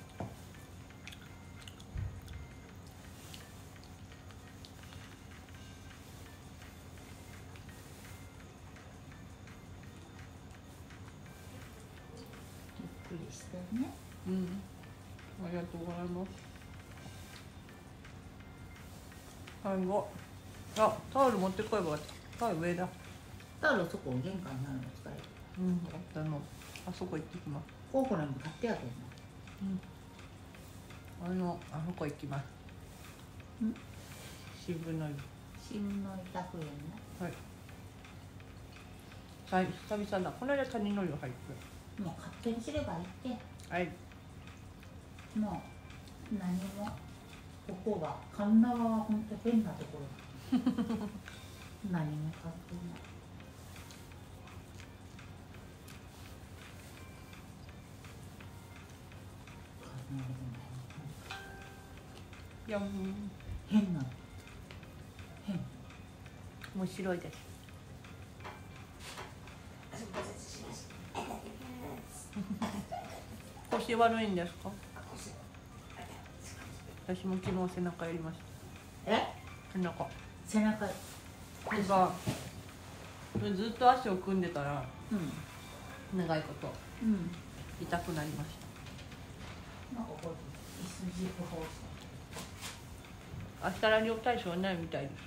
ゆっくりしてね。 ありがとうございます。最後。あ、タオル持ってこいばよかった。タオル上だ。 タオルそこ玄関にあるの使える。 あそこ行ってきます。 ここにも買ってやるの。あそこ行きます。渋のり。 新の100円ね。 はい。久々だ。この間カニのりが入ってる。もう勝手にすればいいって。 はい。 もう何もここは神奈川は本当変なところ。何も買ってない。 いや、 変な。変。 面白いです。腰悪いんですか？私も昨日背中やりました。背中がずっと足を組んでたら、長いこと痛くなりました。明日ラジオ体操はないみたいです。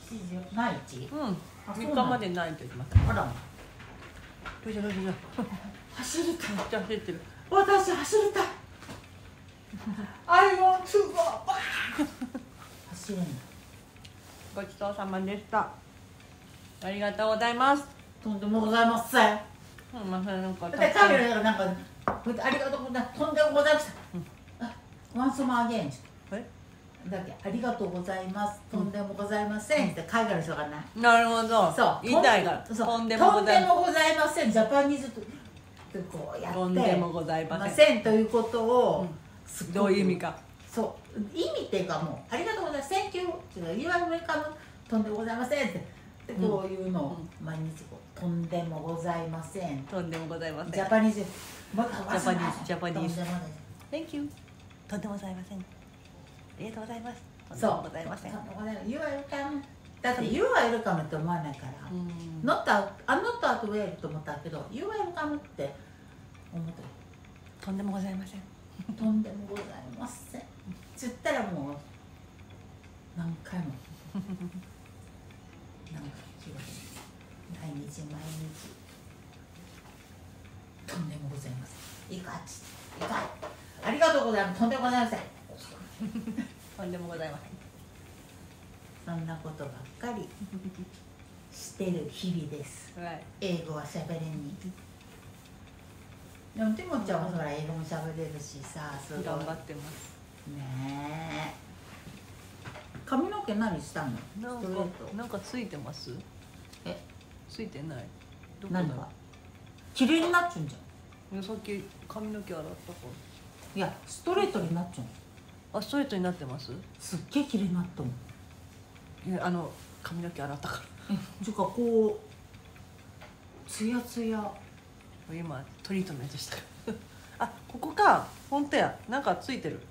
ない？ 3日までないと言ってます。 あら。 どうした。 走りたい。 めっちゃ走ってる。 私走りたい。I want to go. 走れんだ。 ごちそうさまでした。ありがとうございます。 とんでもございません。 なんか。 で、カメラなんか、ありがとうございます。とんでもございません。ワンスマーゲーン。だけありがとうございます。とんでもございませんって海外の人がない。 なるほど。 そう。 言いたいから。 とんでもございません。ジャパニーズとこうやって。 とんでもございません。 ませんということを。 どういう意味か。 そう。意味っていうかもうありがとうございます。Thank you。You are welcome。とんでもございませんって。でこういうのを毎日こうとんでもございません。 とんでもございません。 ジャパニーズ。 ジャパニーズ。Thank you。とんでもございません。ありがとうございます。 そう。 ございません。 You are welcome。だって You are welcome って思わないから。Not at well と思ったけど You are welcome って思った。 とんでもございません。 とんでもございません。つったらもう何回も。なんか毎日とんでもございません。いかありがとうございます。とんでもございません。 とんでもございません。 そんなことばっかりしてる日々です。英語は喋れに。でもティモちゃんはほら英語も喋れるしさ、すごい頑張ってます。 ねえ。髪の毛何したの？ なんかついてます？ついてない。 何が？綺麗になっちゃうんじゃん。さっき髪の毛洗ったから。 いや、ストレートになっちゃう。 あ、ストレートになってます？ すっげえ綺麗になったもん。 いや、髪の毛洗ったから。 つうかこうツヤツヤ。 今トリートメントしたから。あ、ここか。本当や。なんかついてる。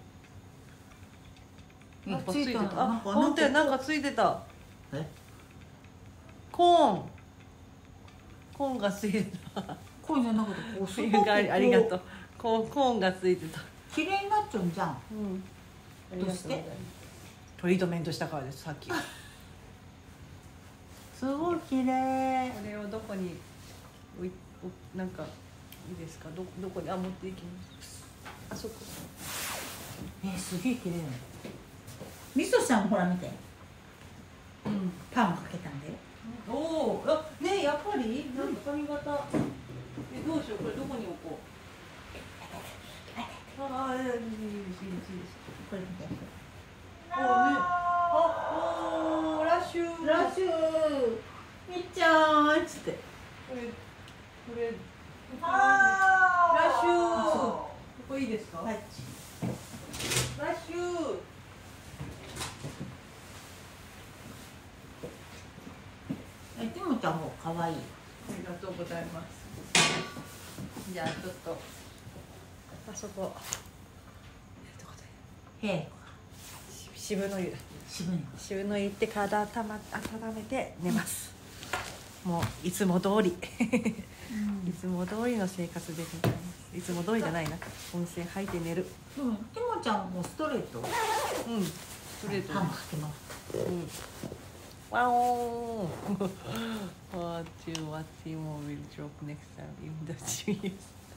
なんかついてた。あ、本当や。なんかついてた。 コーンがついてた。 コーンじゃなくてこうすごくありがとう。コーンがついてた。 綺麗になっちゃうんじゃん。 うん。 どうしてトリートメントしたからです。さっき。 すごい綺麗。 これをどこになんかいいですか。どこに持っていきます。あそこ。 すげえ綺麗。みそちゃんほら見て。パンかけたんだよ。 おお、ね、やっぱりなんか髪型。どうしよう、これどこに置こう。ああ、いいです。 これ見て。 おお、ラッシュ。 みっちゃんっつって。 これ。ラッシュ。ここいいですか。 はい。 ラッシュ。 てもちゃんも可愛い。 ありがとうございます。じゃあちょっとあそこ。渋の湯。渋の湯行って体温めて寝ます。もういつも通りいつも通りの生活でございます。いつも通りじゃないな。温泉入って寝る。 てもちゃんもストレート。 ストレート。 パンかけます。 わおー。What Timo will drop next time in the trees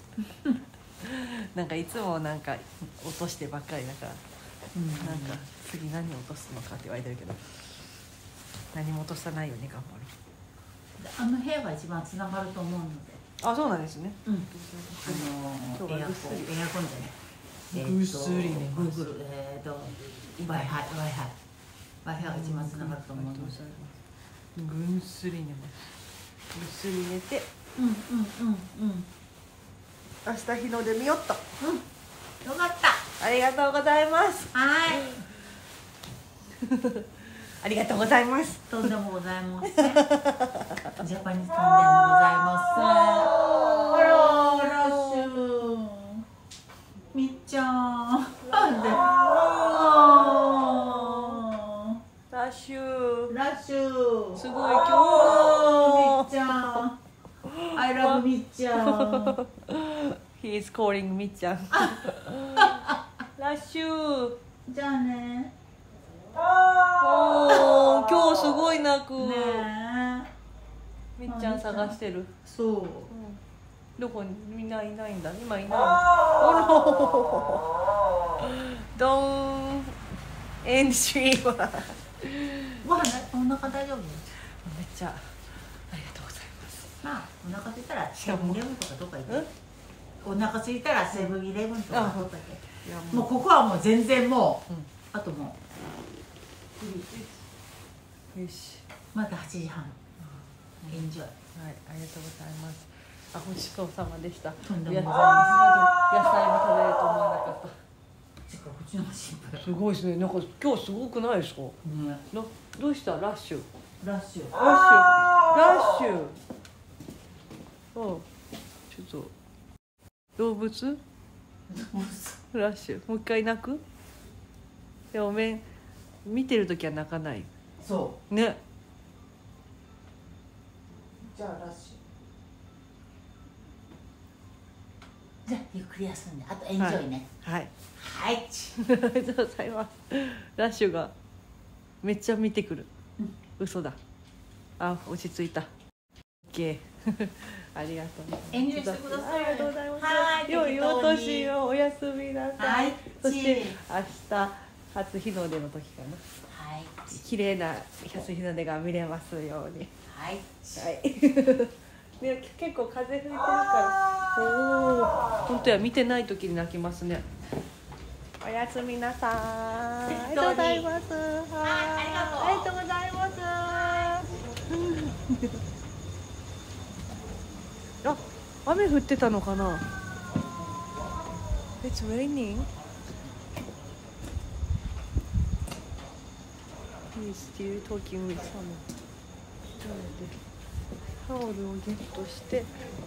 なんかいつもなんか落としてばっかりだから、なんか次何落とすのかって言われてるけど、何も落とさないように頑張る。 あの部屋が一番つながると思うので。 あ、そうなんですね。 エアコンじゃね。 ぐっすり寝ます。 Google Wi-Fi が一番つながると思うので。 ぐっすり寝ます。ぐっすり寝て。明日日の出見よっと。 よかった。 ありがとうございます。 はい。 ありがとうございます。 とんでもございません。ジャパニーズとんでもございません。あらラッシュ。みっちゃん。なんで。 ラッシュ。すごい今日。 みっちゃん。I love みっちゃん。 He is calling みっちゃん。ラッシュ。 じゃあね。 今日すごい泣く。 ねみっちゃん探してる。 そう。 どこにみんないないんだ。今いない。Don't end stream。 ご飯お腹大丈夫？ めっちゃありがとうございます。 まあお腹空いたらセブンイレブンとかどっか行って。お腹空いたらセブンイレブンとかどっか行って。もうここはもう全然もう、あともうよし。 また8時半。エンジョイ。はい、 ありがとうございます。ごちそうさまでした。 とんでもございま野菜も食べれると思わなかった。 こっちの方が心配。 すごいですね。なんか今日すごくないですか。 ね。 どうしたラッシュ。 ラッシュ。 うん、ちょっと動物ラッシュ。もう一回泣く。でも見てるときは泣かない。 そうね。 じゃあラッシュ。じゃあゆっくり休んで、あとエンジョイね。 はい。 はい。 ありがとうございます。ラッシュがめっちゃ見てくる。嘘だ。あ、落ち着いた。OK。ありがとう。 エンジョイしてください。 ありがとうございます。 はい。 良いお年をおやすみなさい。 はい。 そして明日初日の出の時かな。 はい。 綺麗な初日の出が見れますように。 はい。 はい。ね、結構風吹いてるから。おお、本当や、見てない時に泣きますね。おやすみなさい。ありがとうございます。はい、ありがとうございます。あ、雨降ってたのかな。It's raining. He's still talking with someone. タオルをゲットして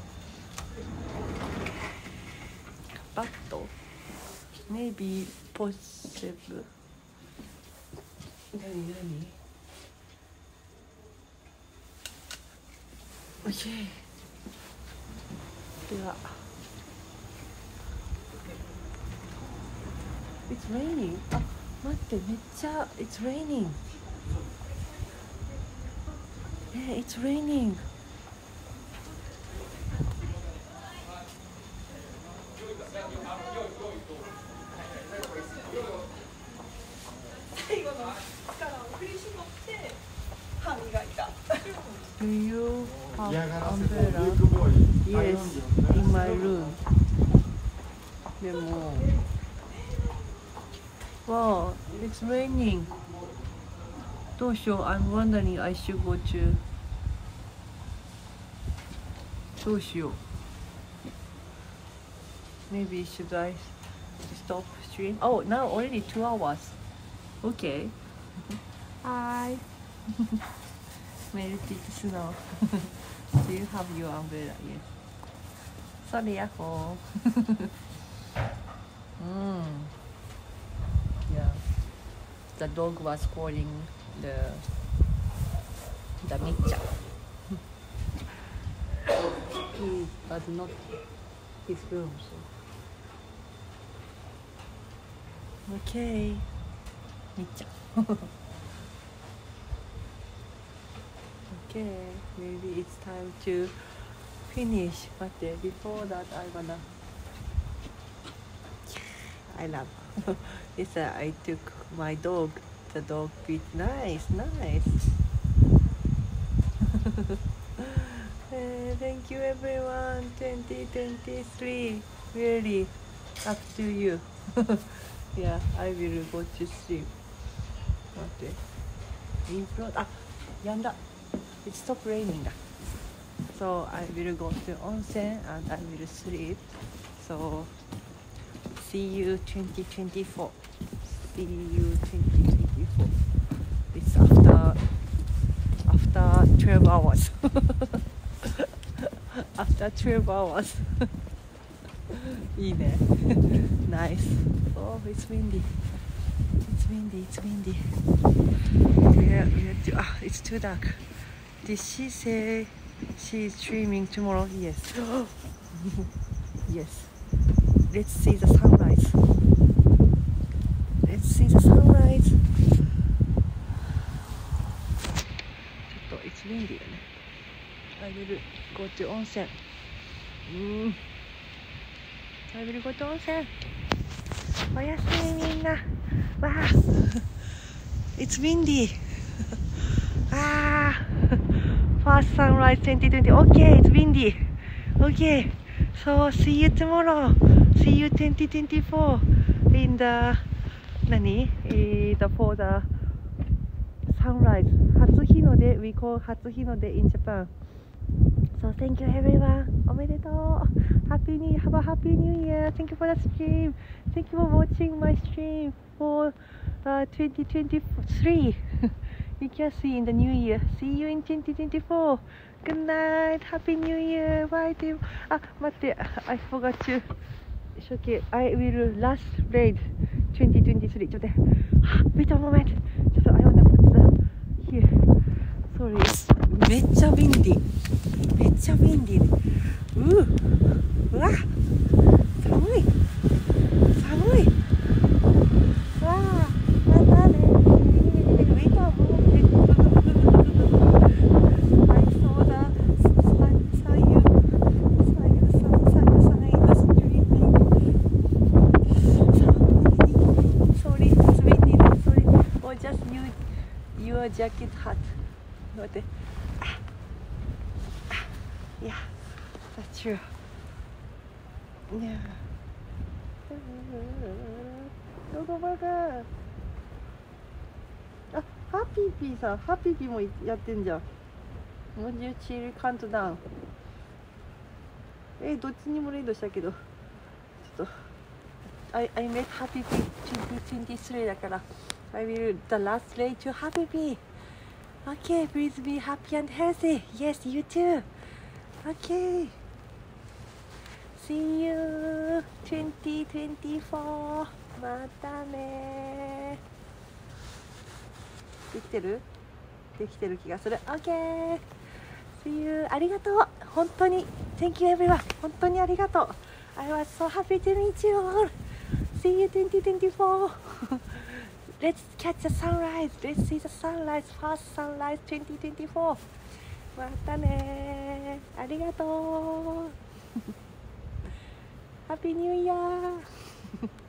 バット maybe possible 何 OK では It's raining あ、待ってめっちゃ It's raining It's raining Do you have umbrella? Yes, in my room. でも Wow, it's raining. どうしよう I'm wondering I should go to どうしよう Maybe should I stop stream? Oh, now already 2 hours. Okay. Hi. Melted snow. Do you have your umbrella? Yes. Sorry, Yahoo. Yeah. The dog was calling the Mitcha. He was not his room, so. Okay. Mitcha. Okay, maybe it's time to finish. But before that, I love her. It's I took my dog. The dog feet nice. Thank you everyone. 2023 really up to you. Yeah, I will go to sleep. 待ってインプロやんだ It stopped raining. So I will go to onsen and I will sleep. So see you 2024. See you 2024. It's after 12 hours. After 12 hours. いいね Nice. Oh, it's windy. It's windy. It's too dark. Did she say she's streaming tomorrow? Yes. Yes. Let's see the sunrise. It's windy. I will go to onsen. I will go to onsen. おやすみみんな。わあ。It's windy. First sunrise 2020. Okay, it's windy. Okay, so see you tomorrow. See you 2024 in the for the sunrise. 初日の出 we call 初日の出 in Japan. So thank you everyone. おめでとう。Happy New Year. Have a Happy New Year. Thank you for the stream. Thank you for watching my stream for 2023. You can see in the new year. See you in 2024. Good night. Happy New Year. Bye. 待って。I forgot to. It's okay. I will last read 2023. ちょっと待って。Wait a moment. ちょっと I wanna put the here. Sorry. めっちゃウィンディ。うわ。寒い。わあ。またね。Your jacket hat. 待って。Yeah, that's true. Yeah. どこばか。ハッピーピーさん、ハッピーピーもやってんじゃん。Would you chill countdown? どっちにもレイドしたけど。ちょっと。I made Happy Pee 2023だから。I will the last day to Happy Pee. Okay, please be happy and healthy. Yes, you too. Okay. See you 2024. またね。できてる気がする。Okay. See you. ありがとう。本当に。Thank you everyone. 本当にありがとう。I was so happy to meet you all. See you 2024. Let's catch the sunrise. Let's see the sunrise. First sunrise 2024. またね。ありがとう。Happy New Year.